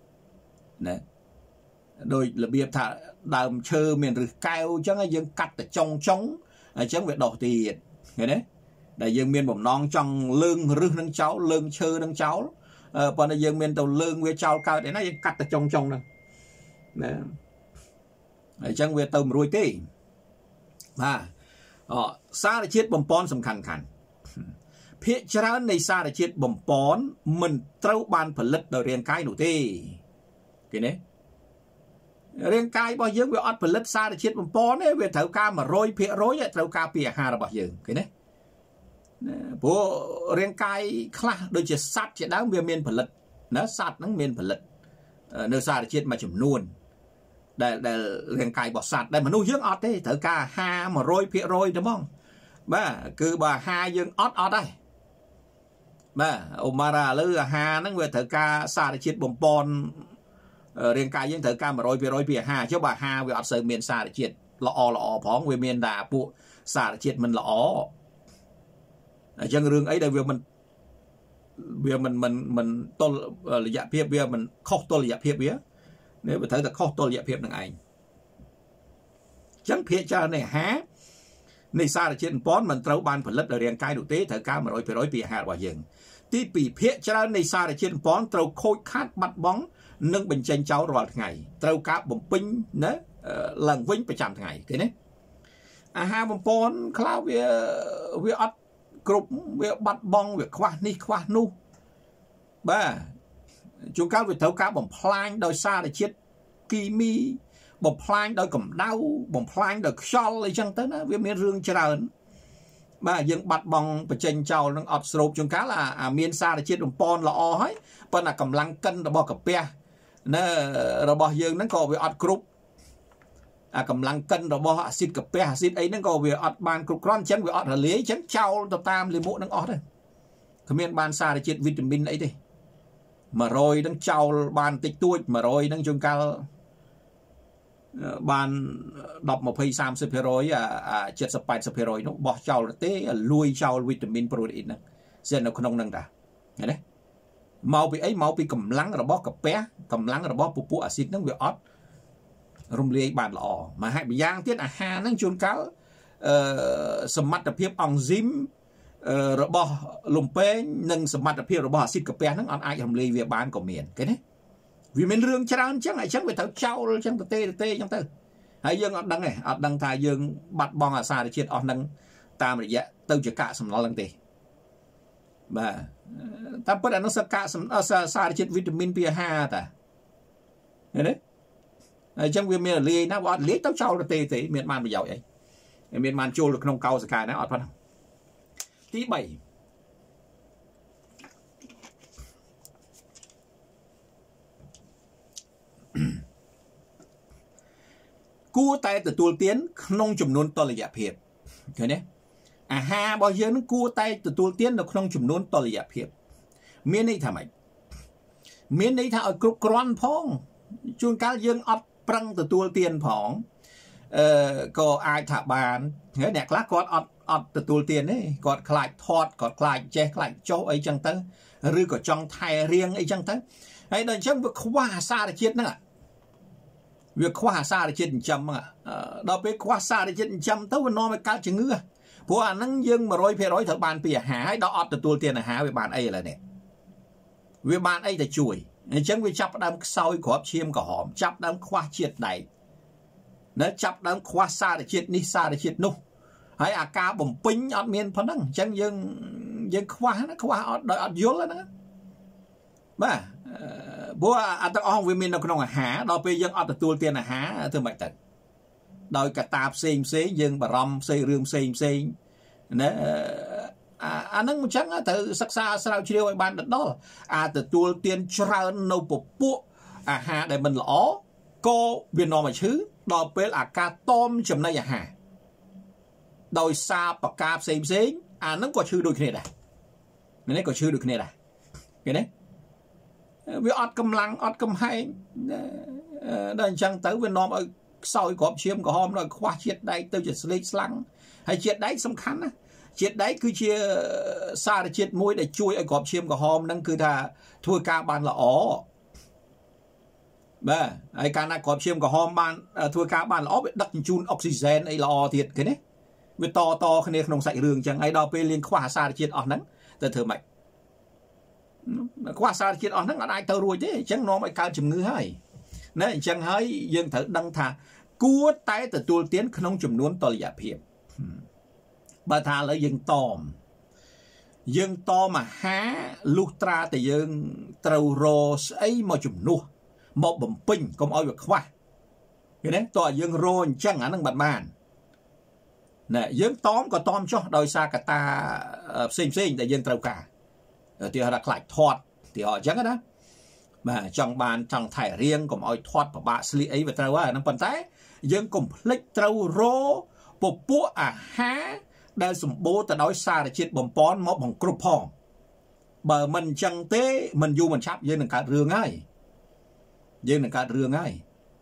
nè đôi là biệt thà đàm chơ miền rư cao chẳng ai dương cắt ở trong trống chẳng việc đọc tiết nghe đấy đại dương miền bồng non trong lương rư nâng cháu lương chơ nâng cháu còn đại dương miền tàu lương với cháu cao để nó cắt ở trong trong nè chẳng việc tàu rồi tê mà xa là chết bầm pon sầm khăn khăn phía trái này xa là chết bầm pon mình trâu ban phần lật đầu riêng cái nụ tê cái này riêng cái bao nhiêu về ọt phần lật xa là chết bầm pon ấy về thấu ca mà rối phía rối thấu ca phía hà là bao nhiêu cái này bộ riêng cái khá đôi chỉ sát chỉ đáng về miền phần lật nó sát nó miền phần lật nơi xa là chết mà chủng nuôn để để riêng cái bỏ sạt đây mà nuôi dưỡng ọt đấy thở ca ha mà rôi phía rôi đúng không bà cứ bà ha dương ọt ọt đây bà Omara lư ha nó về thở ca xa để chết bom pon riêng cái dương thở ca mà rôi phía rôi phía ha chứ bà ha về ọt sờ miền xa để chết lọ lọ phóng về miền đà phụ xa để chết mình lọ chân rương ấy đây việc mình việc mình mình mình tôi là dạ phiệp việc mình khóc tôi là dạ phiệp vía nếu mà thấy là khóc tôi dạ phiệp đằng ảnh chẳng phía cha này há này xa là trên pón mình trâu ban phần lất ở riêng cái đủ tế thời ca mà rồi phải nói bị hạ vào rừng tí bị phía cha này xa là trên pón trâu khôi khát bắt bóng nâng bình tranh cháu rồi ngày trâu cá bồng pinh nữa lần vinh phải chạm ngày cái này à ha bồng pón khá về về ớt group việc bắt bong việc khoa ni khoa nu ba chúng ta việc thấu cá bằng plan đôi xa để chết kimi bằng plan đôi cầm đau bằng plan đôi shawl lấy chân tới nó việc miền rương trơn ba dương bắt bong và tranh trâu nó ọt sụp chúng cá là à miền xa để chết bằng pon là o hết bên là cầm lăng cân là bò cặp pe nó rồi bò dương nó còn việc ọt group à cầm lăng cân rồi bò xịt cặp pe xịt ấy nó còn việc ọt bàn cục con chân việc ọt là lấy chân trâu tập tam liền mũ nó ọt đấy cái miền ban xa để chết vitamin ấy đi mà rồi đang trâu bàn tích tuổi mà rồi đang chung cao bàn đọc một phi sam sập rồi à chết sập bài sập rồi nó bỏ trâu là té lui trâu vitamin protein này giờ nó không năng đã nghe đấy màu bị ấy màu bị cầm lăng rồi bó cặp pe cầm lăng rồi bó pupu acid nó việc ọt rung lê bàn lọ mà hai bị giang tiết à ha nó chôn cáo sầm mặt tập hiệp ong zim rồi bò lùm pe nâng sầm mặt tập hiệp rồi bò xịt cặp pe nó ăn ai rung lê việc bán của miền cái đấy vì mình rương trắng chắc lại chắc về thảo trâu chắc tê tê trong tư hay dương ọt đăng này ọt đăng thà dương bắt bong à xa để chết ọt đăng ta mà dạ tao chỉ cả sầm lo lăng tê mà ta bắt là nó sẽ cả sầm xa xa để chết vitamin bê hai ta đấy trong việc miền lê nó ọt lấy tao trâu là tê tê miền man bị giàu vậy miền man trâu được nông cao sải nó ọt phân tí bảy cua tay từ tuột tiến nông chủng nôn to là dạ phiệp cái đấy à ha bao giờ nó cua tay từ tuột tiến được nông chủng nôn to là dạ phiệp miền này thà mày miền này thà ở cục cron phong chuông cá dương ọt prăng từ tuột tiền phong có ai thả bàn thế nè lá con ọt ọt từ tuổi tiền ấy còn lại thọt còn lại che lại chỗ ấy chẳng tới rư có trong thai riêng ấy chẳng tới hay đừng chắc việc khoa xa để chết nữa việc khoa xa để chết chậm à đó biết khoa xa để chết chậm tới nó mới cao chừng ngứa của anh năng dương mà rồi phải nói thở bàn bìa há đó ọt từ tuổi tiền là há về bàn ấy là nè về bàn ấy là chuối chẳng vì chắp đám sau có chiêm có hòm chắp đám khoa triệt này nó chắp đám khoa xa để chết ní xa để chết nụ hay à ca bồng pính ọt miên phân năng chẳng dân dân khoa nó khoa ọt đợi ọt dốt lên đó mà bố à tao ông vì mình nó không há đó bây dân ọt từ tuổi tiền là há thưa mày tận đôi cả tạp xem xế dân bà rong xây rương xem xem nè à nâng chẳng từ sắc xa sao chiêu ai ban được đó à từ tuổi tiền trao nâu bộ bộ à hà để mình lõ cô viên nó mà chứ đó bây là ca tôm chấm này à hà đôi xa bạc ca xem xem à nó có chữ đôi kia này này có chữ được kia này cái đấy vì ọt cầm lăng ọt cầm hay đây chẳng tới viên nó sau có chiêm có hôm rồi khoa triệt đây tôi chỉ lấy lăng hay triệt đấy song khăn á triệt đấy cứ chia xa để triệt mũi để chui ở cọp chiêm có hôm nâng cứ thà thua ca ban là ó bà ai ca na cọp chiêm có hôm ban thua ca ban là ó bị đắc chun oxygen ấy là ó thiệt cái đấy vì to to cái này không sạch đường chẳng ai đó về liên khoa xa để triệt ó nắng từ thừa mạch khoa xa để triệt ó nắng là ai tơ rồi thế chẳng nó mới cao chùm ngư hay nên chẳng hay dân thử đăng thà cua tay từ tuổi tiến không chùm nuôn to giả phiền bà thà lấy dân tòm dân to mà há lúc tra thì dân trâu rô ấy mà chùm nua một bầm pinh không ai được khoa cái đấy tòa dân rô chẳng hả năng bật màn nè dân tóm có tóm cho đôi xa cả ta xinh xinh để dân trâu cả thì họ đặt lại thoát thì họ chẳng đó mà trong bàn trong thải riêng cũng ai thoát của bà xử lý ấy và trâu á nó còn té dân cùng lệch trâu rô bộ bố à há đang sủng bố ta nói xa để chết bầm pón mó bằng cướp phong bờ mình chẳng tế mình du mình chắp dân là cả rương ấy dân là cả rương ấy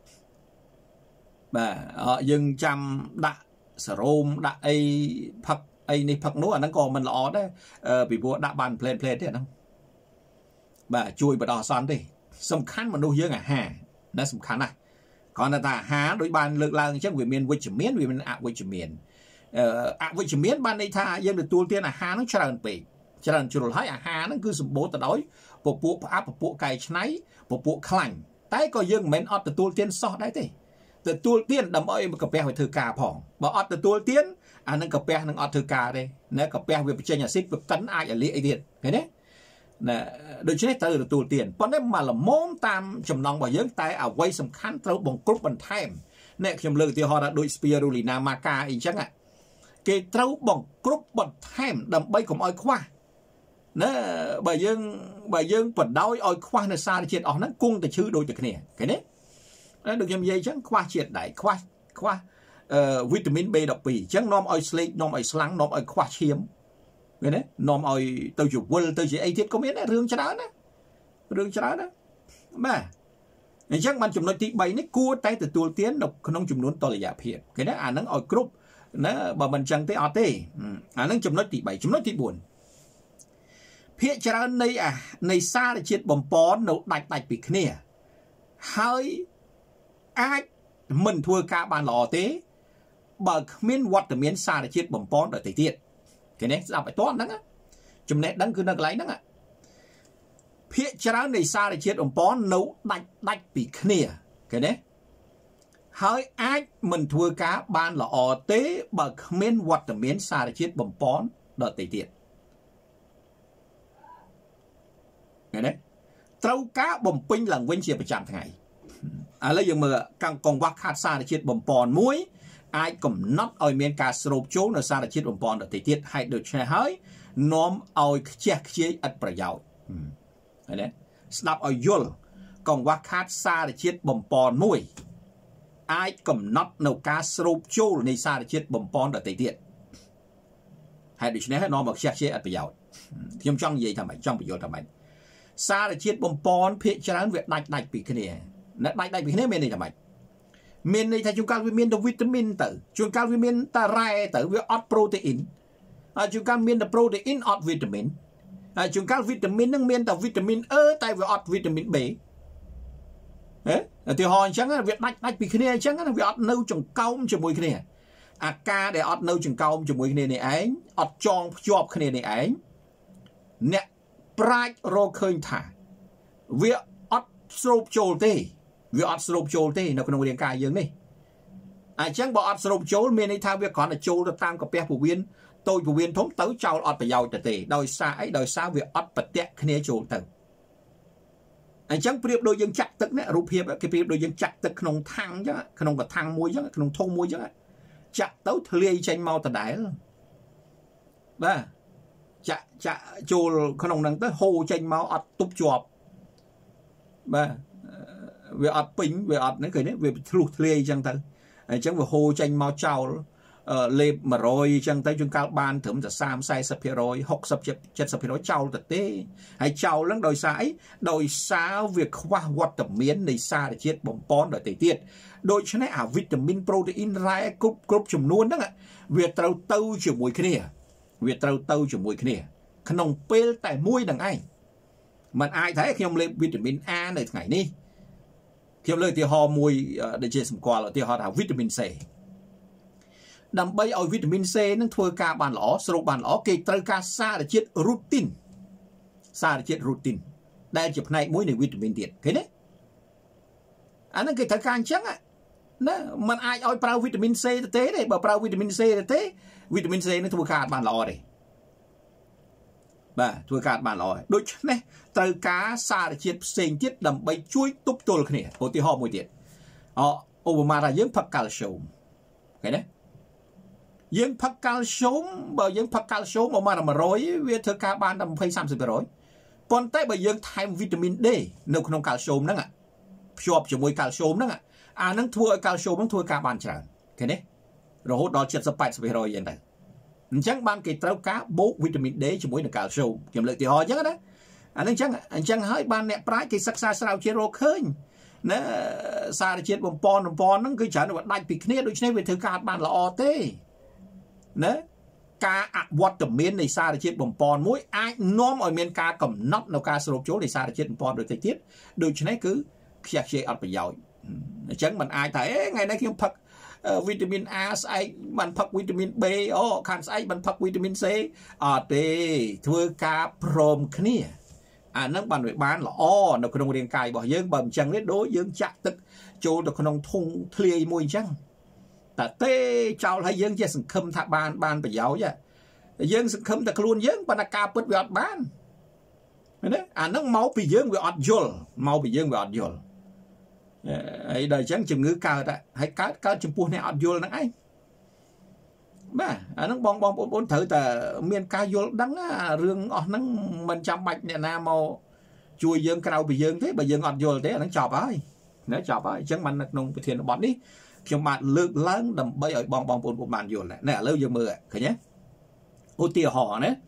bà họ dân chăm đã sở rôm đã ấy phật ấy này phật nữa nó còn mình lọ đấy vì bố đã bàn plan plan thế không bà chui bà đỏ xoắn đi sầm khăn mà nuôi dân à hà nó sầm khăn này còn là ta há đối bàn lực lang chắc vì miền quê chấm miến vì mình ạ quê chấm miền ạ quê chấm miến ban đây tha dân được tu tiên là há nó tràn bể tràn chuột hỏi à há nó cứ sụp bố ta đói bộ bộ áp bộ cày cháy bộ bộ khảnh tái coi dân mình ọt từ tu tiên so đấy thế từ tu tiên đầm ơi mà cặp bè phải thừa cà phỏng bảo ọt từ tu tiên à nó cặp bè nó ọt thừa cà đây nó cặp bè về chơi nhà xích việc cắn ai ở lì ấy điện cái đấy nè đôi chứ từ từ tiền còn đấy mà là món tam chấm nòng bảo dưỡng tay à quay sầm khăn trâu bằng cúp bằng time nè chấm lư thì họ đã đôi spirulina maca ý chắc ạ cái trâu bằng cúp bằng time đầm bay cũng oi khoa nè bà dương bà dương phần đói oi khoa là xa chuyện ở nó cung từ chữ đôi từ cái này cái đấy nó được nhầm dây chắc khoa chuyện đại khoa khoa vitamin B độc bì chắc nom oi sleep nom oi slang nom oi khoa chiếm cái đấy nom oi tôi chụp quên tôi chỉ ấy thiết có biết đấy rương cho đó đó rương cho đó đó mà chắc bạn chụp nói tí bay đấy cua tay từ tuổi tiến độc không chụp nón to là giả phiền cái đấy à nó oi group nó bà mình chẳng tới ở tê à nó chụp nói tí bay chụp nói tí buồn phía cho đó này à này xa là chuyện bầm pón nấu đạch đạch bị kia hơi ai mình thua cả bàn lò tế bà miếng vật từ miếng xa là chuyện bầm pón ở tây tiện cái này là phải toán đó chùm này đăng cứ nâng lấy đó ạ phía trái này xa để chết ông bón nấu đạch đạch bị kia cái đấy hơi ai mình thua cá ban là ở tế bờ miên vật từ miến xa để chết bầm bón đợt tây tiện cái đấy trâu cá bầm pinh là quên chia phải chạm ngày à lấy giờ mà càng còn quát khát xa để chết bầm bón muối ai cũng nót oi miền cà sấu chốn ở xa là chết bom bòn ở tây tiết hay được che hơi nóm oi che che ắtประโยชน์đấy đấy snap oi yul còn qua khát xa là chết bom bòn muối ai cũng nót nấu cà sấu chốn này xa là chết bom bòn ở tây tiết hay được che nóm che che ắtประโยชน์thêm trong gì thằng mày trongประโยชน์thằng mày xa là chết bom bòn phía trái việc đạch đạch bị cái này đạch đạch bị cái này bên này thằng mày miền này thay chúng ta miền là vitamin tử chúng ta miền ta rai tử với ớt protein à chúng ta miền là protein ớt vitamin à chúng ta vitamin năng miền là vitamin ơ tại với ớt vitamin B đấy thì họ chẳng là việc đạch đạch bị cái này chẳng là việc ớt nâu trồng cao cho mùi cái này à ca để ớt nâu trồng cao cho mùi cái này này ấy ớt tròn chọp cái này này ấy nè pride rô khơi thả việc ớt sốp trôi tê việc ớt sốp trôi tê nó còn riêng cài dương này à chẳng bỏ ớt sốp trôi miền này thao việc còn là trôi được tam cặp bè phổ biến tôi phổ biến thống tới trao ớt phải giàu tê đòi xa ấy đòi xa việc ớt bật tẹt cái này trôi tầng anh chẳng biết đôi dân chặt tức nè rụp hiệp cái biết đôi dân chặt tức không thang chứ không có thang muối chứ không thô muối chứ chặt tới thề tranh mau tận đáy ba chặt chặt chôl không năng tới hồ tranh mau ọt túp chọp ba về ọt pính về ọt nó cười đấy về lụt thề chẳng tới anh chẳng về hồ tranh mau trào lệp mà rồi chẳng tới chúng cao ban thửจะสาม sai sập rồi học sập chết chết sập rồi trào thật tế hay trào lắm đòi sái đòi sao việc khoa hoạt tập miến này xa để chết bóng pon đòi tẩy tiết đôi cho nên à vitamin protein ra cúp cúp chùm luôn đó ạ việc trâu tâu chùm mùi kia việc trâu tâu chùm mùi kia khăn nông pê tại mùi đằng ai mà ai thấy khi ông lên vitamin A này ngày đi khi ông lên thì họ mùi để chết sầm qua là thì họ là vitamin C đầm bay ở vitamin C nó thua ca bàn lỏ sâu bàn lỏ kê trâu ca xa để chết rutin xa để chết rutin đây chụp này mỗi này vitamin tiệt cái đấy anh cái thằng càng trắng á nó mình ai ở prao vitamin C thế đấy bảo prao vitamin C thế vitamin C nó thua ca bàn lỏ đây bà thua ca bàn lỏ đôi chân này trâu cá xa để chết xanh chết đầm bay chuối túp tôl cái này ô thì họ mùi tiệt họ Obama là dưỡng phật calcium cái đấy dương phật calcium bởi dương phật calcium mà mà rồi về thưa ca ban năm phẩy三十 rồi còn tới bởi dương thêm vitamin D nếu không calcium đó ạ chụp cho mùi calcium đó ạ à nó thua calcium nó thua ca ban chẳng cái đấy rồi hốt đó chết sắp bảy rồi vậy này chẳng ban cái trâu cá bố vitamin D cho mùi là calcium kiểm lợi thì họ chắc đó anh chẳng anh chẳng hỏi ban nè trái cái sắc xa sao chế rô khơi nó xa chết bông pon bông pon nó cứ chẳng được đại bị kia đôi khi về thưa ca ban là o tê nè ca vật tầm miên này xa để chết bom pon mũi ai nóm ở miền ca cầm nóc nào ca sụp chỗ để xa để chết bom pon được thời tiết đôi chân ấy cứ chặt chẽ ở bây giờ chẳng mình ai thấy ngày nay khi phật vitamin A sai mình phật vitamin B ô khăn sai mình phật vitamin C ở đây thưa ca prom kia à nó bằng việc bán là o nó không riêng cài bỏ dương bầm chẳng biết đối dương chặt tức chỗ được không thung thề mùi chăng ta tê chào hay dương chỉ sừng khâm thạ ban ban phải giáo chứ dương sừng khâm ta luôn dương ban ca bớt vẹt ban đấy à nó máu bị dương vẹt dồn máu bị dương vẹt dồn ấy đời chẳng chừng ngữ cao ta hay cá cá chừng buôn này dồn nó anh ba à nó bong bong bốn thử ta miền ca dồn đắng rương ở nó mình chăm bạch nè nam màu chui dương cao bị dương thế bởi dương dồn thế nó chọc ấy nó chọc ấy chẳng mình nông bị thiền bọn đi trong bạn lượng lớn đầm bay ở bong bong bồn của bạn dồn lại nè lâu giờ mưa cái nhé ô tia họ đấy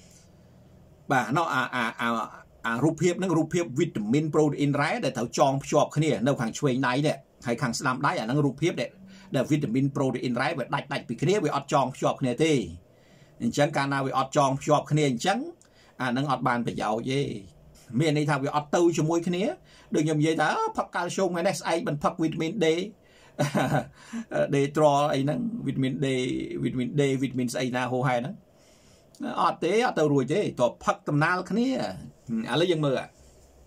bà nó à à à à rụp hiệp nó rụp hiệp vitamin protein rái để thấu tròn chọp cái này đâu hàng chuối này đấy hay hàng slam đáy à nó rụp hiệp đấy để vitamin protein rái về đạch đạch bị cái này về ọt tròn chọp cái này thì chẳng cả nào về ọt tròn chọp cái này chẳng à nó ọt bàn phải giàu gì miền này thằng về ọt tâu cho môi cái này đừng nhầm gì đó phật calcium hay này ai bằng phật vitamin D để cho ấy nè vitamin D vitamin D vitamin C na hồ hai nè ở thế ở tàu ruồi thế tổ phật tầm nào cái này à lấy dân mơ à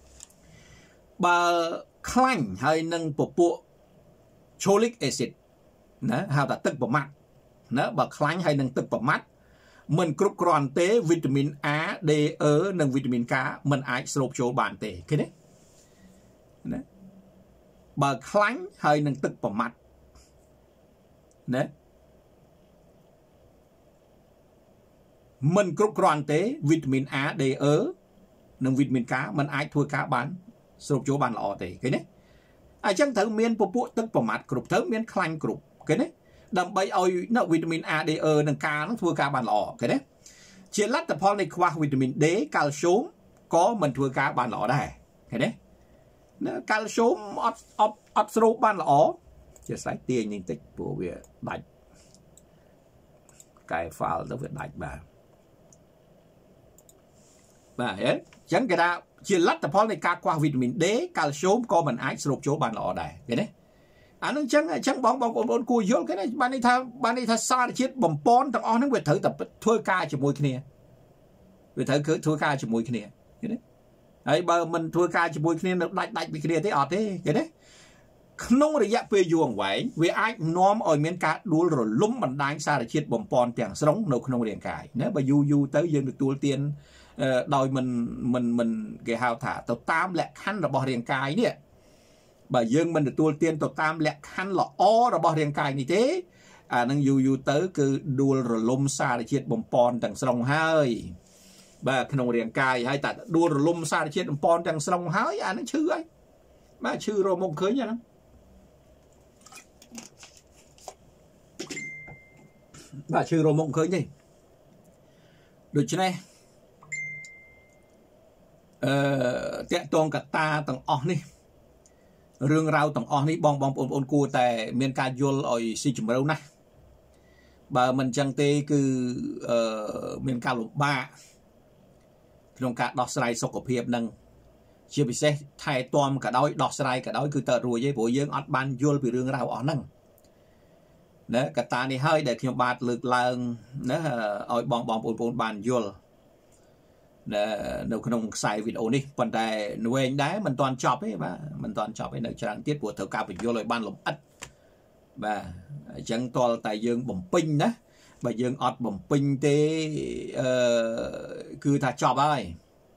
bà khanh hay nâng bộ bộ cholic acid nè hào ta tức bộ mắt nè bà khanh hay nâng tức bộ mắt mình cướp còn tế vitamin A D E nâng vitamin K mình ai sụp chỗ bản tế cái đấy nè bà khánh hơi nâng tức vào mặt đấy mình cướp còn tế vitamin A D E nâng vitamin K mình ai thua cá bán sụp chỗ bán lọ tế cái đấy ai chẳng thử miên bộ bộ tức vào mặt cướp thử miên khánh cướp cái đấy đầm bay ôi nó vitamin A D E nâng K nó thua cá bán lọ cái đấy chỉ lát tập này qua vitamin D calcium có mình thua cá bán lọ đây cái đấy calcium ọt ọt ọt sâu ban lỏ ជាស្រេចទាញនឹងតិចព្រោះវាដាច់កែ file ទៅវាដាច់បាទបាទអញ្ចឹងគេថាជាលទ្ធផលនៃការខ្វះវីតាមីន D កាល់ស្យូមក៏មិនអាចស្រូបចូលបានល្អដែរឃើញទេអានឹងអញ្ចឹងអញ្ចឹងបងបងប្អូនគួរយល់គេណាបានន័យថាបានន័យថាសារជាតិបំពន់ទាំងអស់ហ្នឹងវាត្រូវតែធ្វើការជាមួយគ្នាវាត្រូវគឺធ្វើការជាមួយគ្នាឃើញទេហើយបើមិនធ្វើការជាមួយគ្នានៅដាច់ដាច់ពីគ្នាទេអត់ទេឃើញទេក្នុងរយៈពេលយូរអង្វែងវាអាចនាំឲ្យមានការដួលរលំបណ្ដាញសារជាតិបំពន់ទាំងស្រុងនៅក្នុងរាងកាយណាបើយូរយូរទៅយើងទទួលទានដោយមិនមិនមិនគេហៅថាទៅតាមលក្ខខណ្ឌរបស់រាងកាយនេះបើយើងមិនទទួលទានទៅតាមលក្ខខណ្ឌល្អរបស់រាងកាយនេះទេអានឹងយូរយូរទៅគឺដួលរលំសារជាតិបំពន់ទាំងស្រុងហើយបាទក្នុងរាងកាយហើយតែដួលរលំសារជាតិបំពន់ទាំងស្រុងហើយអានឹងឈឺហើយបាទឈឺរមុខឃើញអាហ្នឹងបាទឈឺរមុខឃើញទេដូច្នេះអឺតកតងកតាទាំងអស់នេះរឿងរ៉ាវទាំងអស់នេះបងបងប្អូនគួរតែមានការយល់ឲ្យស៊ីជម្រៅណាស់បើមិនចឹងទេគឺអឺមានការលំបាកក្នុងការដោះស្រាយសុខភាពនឹងជាពិសេសថែទាំក៏ដោយដោះស្រាយក៏ដោយគឺតើរួចទេព្រោះយើងអត់បានយល់ពីរឿងរ៉ាវអស់ហ្នឹងណាកតានេះហើយដែលខ្ញុំបាទលើកឡើងណាឲ្យបងបងប្អូនបានយល់នៅក្នុងខ្សែវីដេអូនេះប៉ុន្តែវែងដែរមិនទាន់ចប់ទេបាទមិនទាន់ចប់ទេនៅច្រើនទៀតព្រោះត្រូវការបញ្យល់ឲ្យបានលម្អិតបាទអញ្ចឹងតលតែយើងបំពេញណាបើយើងអត់បំពេញទេអឺគឺថាចប់ហើយ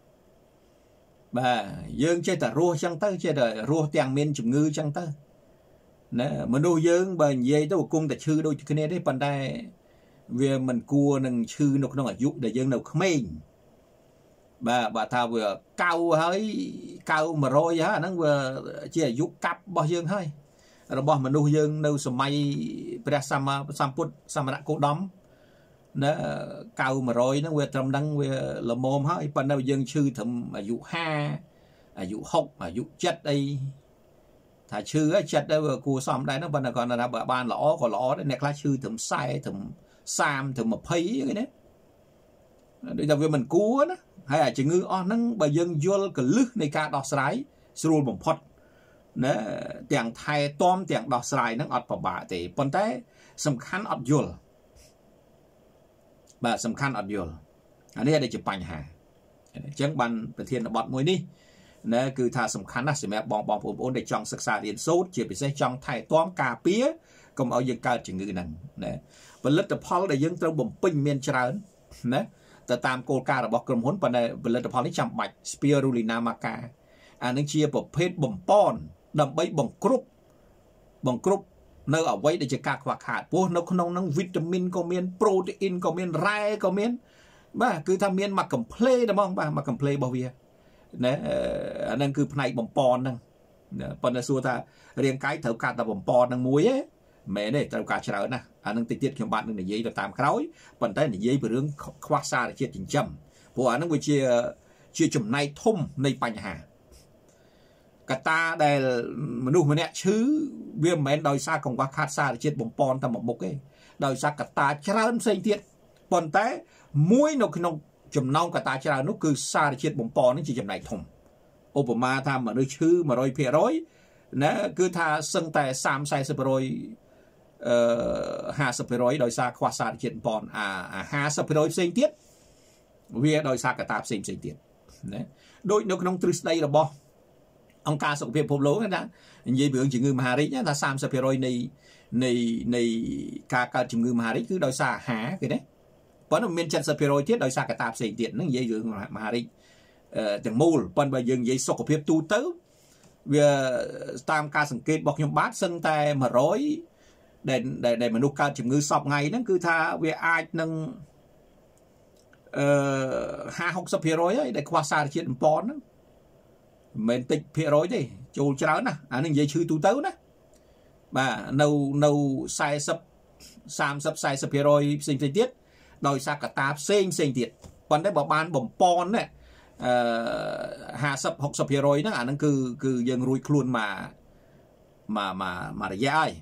បាទយើងចេះតែរស់ចឹងទៅចេះតែរស់ទាំងមានជំងឺចឹងទៅណាមនុស្សយើងបើនិយាយទៅគង់តែឈឺដូចគ្នាទេប៉ុន្តែវាមិនគួរនឹងឈឺនៅក្នុងអាយុដែលយើងនៅក្មេងបាទបើថាវាកៅហើយកៅ100ហើយអាហ្នឹងវាជាអាយុកាប់របស់យើងហើយរបស់មនុស្សយើងនៅសម័យព្រះសម្មាសម្ពុទ្ធសមណគោតមណាកៅ100ហ្នឹងវាត្រឹមហ្នឹងវាល្មមហើយប៉ុន្តែយើងឈឺត្រឹមអាយុห้าអាយុหกអាយុเจ็ดអីថាឈឺហើយចិត្តទៅវាគួរសមដែរហ្នឹងប៉ុន្តែគាត់ថាបើបានល្អក៏ល្អដែរអ្នកខ្លះឈឺត្រឹមสี่十ត្រឹមសាមត្រឹមยี่สิบអីណាដូចថាវាមិនគួរណាហើយអាជំងឺអស់ហ្នឹងបើយើងយល់កលឹះនៃការដោះស្រាយស្រួលបំផុតណាទាំងថែទាំទាំងដោះស្រាយហ្នឹងអត់ពិបាកទេប៉ុន្តែសំខាន់អត់យល់បាទសំខាន់អត់យល់អានេះដែលជាបញ្ហាអញ្ចឹងបានប្រធានបទមួយនេះណាគឺថាសំខាន់ណាស់សម្រាប់បងបងប្អូនដែលចង់សិក្សារៀនសូត្រជាពិសេសចង់ថែទាំការពារកុំឲ្យយើងកើតជំងឺហ្នឹងណាផលិតផលដែលយើងត្រូវបំពេញមានច្រើនណាទៅតាមគោលការណ៍របស់ក្រុមហ៊ុនប៉ុន្តែផលិតផលនេះចាំបាច់ Spirulina maca អានឹងជាប្រភេទបំពន់ដើម្បីបង្គ្រប់បង្គ្រប់នៅអ្វីដែលជាការខ្វះខាតព្រោះនៅក្នុងហ្នឹងវីតាមីនក៏មានប្រូតេអ៊ីនក៏មានរ៉ែក៏មានបាទគឺថាមានមកកំ plei តែហ្មងបាទមកកំ plei របស់វាណាអាហ្នឹងគឺផ្នែកបំពន់ហ្នឹងប៉ុន្តែសួរថារាងកាយត្រូវការតែបំពន់ហ្នឹងមួយទេមែនទេត្រូវការច្រើនណាស់អានឹងតិចទៀតខ្ញុំបាទនឹងនិយាយទៅតាមក្រោយប៉ុន្តែនិយាយពីរឿងខ្វះសារជាតិចិញ្ចឹមព្រោះអានឹងវាជាជាចំណែកធំនៃបញ្ហាកត្តាដែលមនុស្សម្នាក់ឈឺវាមិនមែនដោយសារកង្វះខាតសារជាតិបំពន់តែមួយមុខទេដោយសារកត្តាច្រើនផ្សេងទៀតប៉ុន្តែមួយនៅក្នុងចំណោមកត្តាច្រើននោះគឺសារជាតិបំពន់នេះជាចំណែកធំឧបមាថាមនុស្សឈឺmột trăm phần trămណាគឺថាសឹងតែ三十 สี่十%អឺห้าสิบ%ដោយសារខ្វះសារជាតិបំពន់អាห้าสิบ%ផ្សេងទៀតវាដោយសារកត្តាផ្សេងផ្សេងទៀតណាដូចនៅក្នុងទ្រឹស្ដីរបស់អង្គការសុខភាពពិភពលោកណានិយាយពីរឿងជំងឺមហារីកថា三十%នៃនៃនៃការកើតជំងឺមហារីកគឺដោយសារអាហារគេណាប៉ុន្តែមាន七十%ទៀតដោយសារកត្តាផ្សេងទៀតហ្នឹងនិយាយរឿងមហារីកទាំងមូលប៉ុន្តែបើយើងនិយាយសុខភាពទូទៅវាតាមការសង្កេតរបស់ខ្ញុំបាទសឹងតែmột trămដែលដែលមនុស្សកើតជំងឺសពថ្ងៃហ្នឹងគឺថាវាអាចនឹងអឺห้าหกสิบ%ហើយដែលខ្វះសារជាតិបំពន់ហ្នឹងមិនមែនតិចភាគរយទេចូលច្រើនណាអានេះនិយាយឈឺទូទៅណាបាទនៅនៅสี่十 สามสิบ สี่สิบ%ផ្សេងៗទៀតដោយសារកត្តាផ្សេងផ្សេងទៀតប៉ុន្តែបើបានបំពន់ណាអឺห้าสิบ หกสิบ%ហ្នឹងអាហ្នឹងគឺគឺយើងរួចខ្លួនមកមកមករយៈហើយ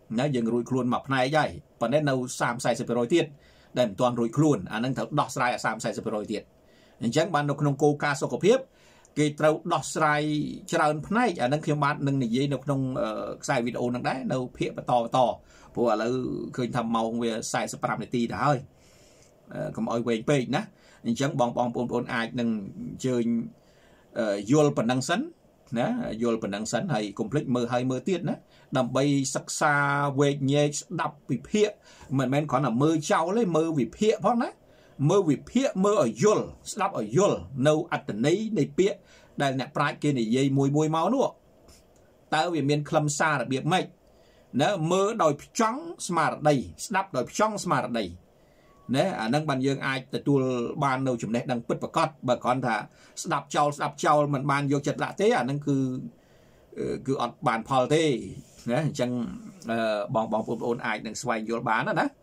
ណាយើងរួចខ្លួនមកផ្នែកហើយប៉ុន្តែនៅសាមសិប สี่สิบ ទៀតដែលមិនទាន់រួចខ្លួនអានឹងត្រូវដោះស្រាយអាសាមសិប สี่สิบ ទៀតអញ្ចឹងបាននៅក្នុងគោលការណ៍សុខភាពគេត្រូវដោះស្រាយច្រើនផ្នែកអានឹងខ្ញុំបាទនឹងនិយាយនៅក្នុងខ្សែវីដេអូនឹងដែរនៅភាគបន្តបន្តព្រោះឥឡូវឃើញថាម៉ោងវា สี่สิบ ห้า នាទីទៅហើយកុំឲ្យវែងពេកណាអញ្ចឹងបងបងប្អូនអាចនឹងអញ្ជើញយល់ប៉ុណ្ណឹងសិនណាយល់ប៉ុណ្ណឹងសិនហើយកុំភ្លេចមើលឲ្យមើលទៀតណាដើម្បីសិក្សាវែកញែកស្ដាប់វិភាគមិនមែនគ្រាន់តែមើលចោលទេមើលវិភាគផងណាមើលវិភាគមើលឲ្យយល់ស្ដាប់ឲ្យយល់នៅអត្ថន័យនៃពាក្យដែលអ្នកប្រាជ្ញគេនិយាយមួយមួយមកនោះតើវាមានខ្លឹមសាររបៀបម៉េចណាមើលដោយផ្ចង់ស្មារតីស្ដាប់ដោយផ្ចង់ស្មារតីណាអានឹងបានយើងអាចទទួលបាននៅចំណេះដឹងពិតប្រាកដបើគ្រាន់ថាស្ដាប់ចោលស្ដាប់ចោលមិនបានយកចិត្តដាក់ទេអានឹងគឺគឺអត់បានផលទេណាអញ្ចឹងបងបងប្អូនអាចនឹងស្វែងយល់បានណាបាទ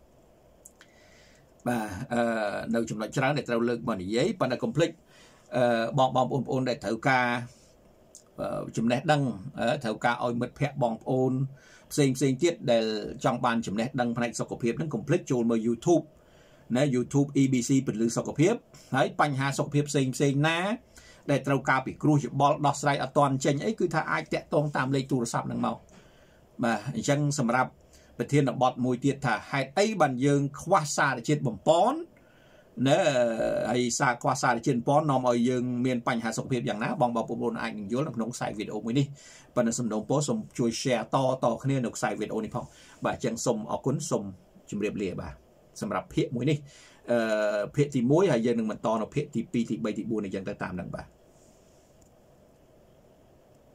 អឺនៅចំណុចច្រើនដែលត្រូវលើកមកនិយាយប៉ុន្តែកុំភ្លេចបងបងប្អូនដែលត្រូវការចំណេះដឹងត្រូវការឲ្យមិត្តភ័ក្តិបងប្អូនផ្សេងផ្សេងទៀតដែលចង់បានចំណេះដឹងផ្នែកសុខភាពហ្នឹងកុំភ្លេចចូលមើល YouTube ណា YouTube អ៊ី ប៊ី ស៊ី ពលឺសុខភាពហើយបញ្ហាសុខភាពផ្សេងផ្សេងណាដែលត្រូវការពិគ្រោះយោបល់ដោះស្រាយអត់ទាន់ចេញអីគឺថាអាចតាក់ទងតាមលេខទូរស័ព្ទហ្នឹងមកបាទអញ្ចឹងសម្រាប់ប្រធានបទមួយទៀតថាហេតុអីបានយើងខ្វះសារជាតិបំពន់ណាហើយសារខ្វះសារជាតិបំពន់នាំឲ្យយើងមានបញ្ហាសុខភាពយ៉ាងណាបងបងប្អូនអាចនឹងយល់នៅក្នុងខ្សែវីដេអូមួយនេះប៉ុន្តែសំណូមពរសូមជួយ share តតគ្នានៅខ្សែវីដេអូនេះផងបាទអញ្ចឹងសូមអរគុណសូមជម្រាបលាបាទសម្រាប់ភាគមួយនេះអឺភាគទីមួយហើយយើងនឹងបន្តនៅភាគទីពីរទីបីទីបួនអញ្ចឹងទៅតាមហ្នឹងបាទ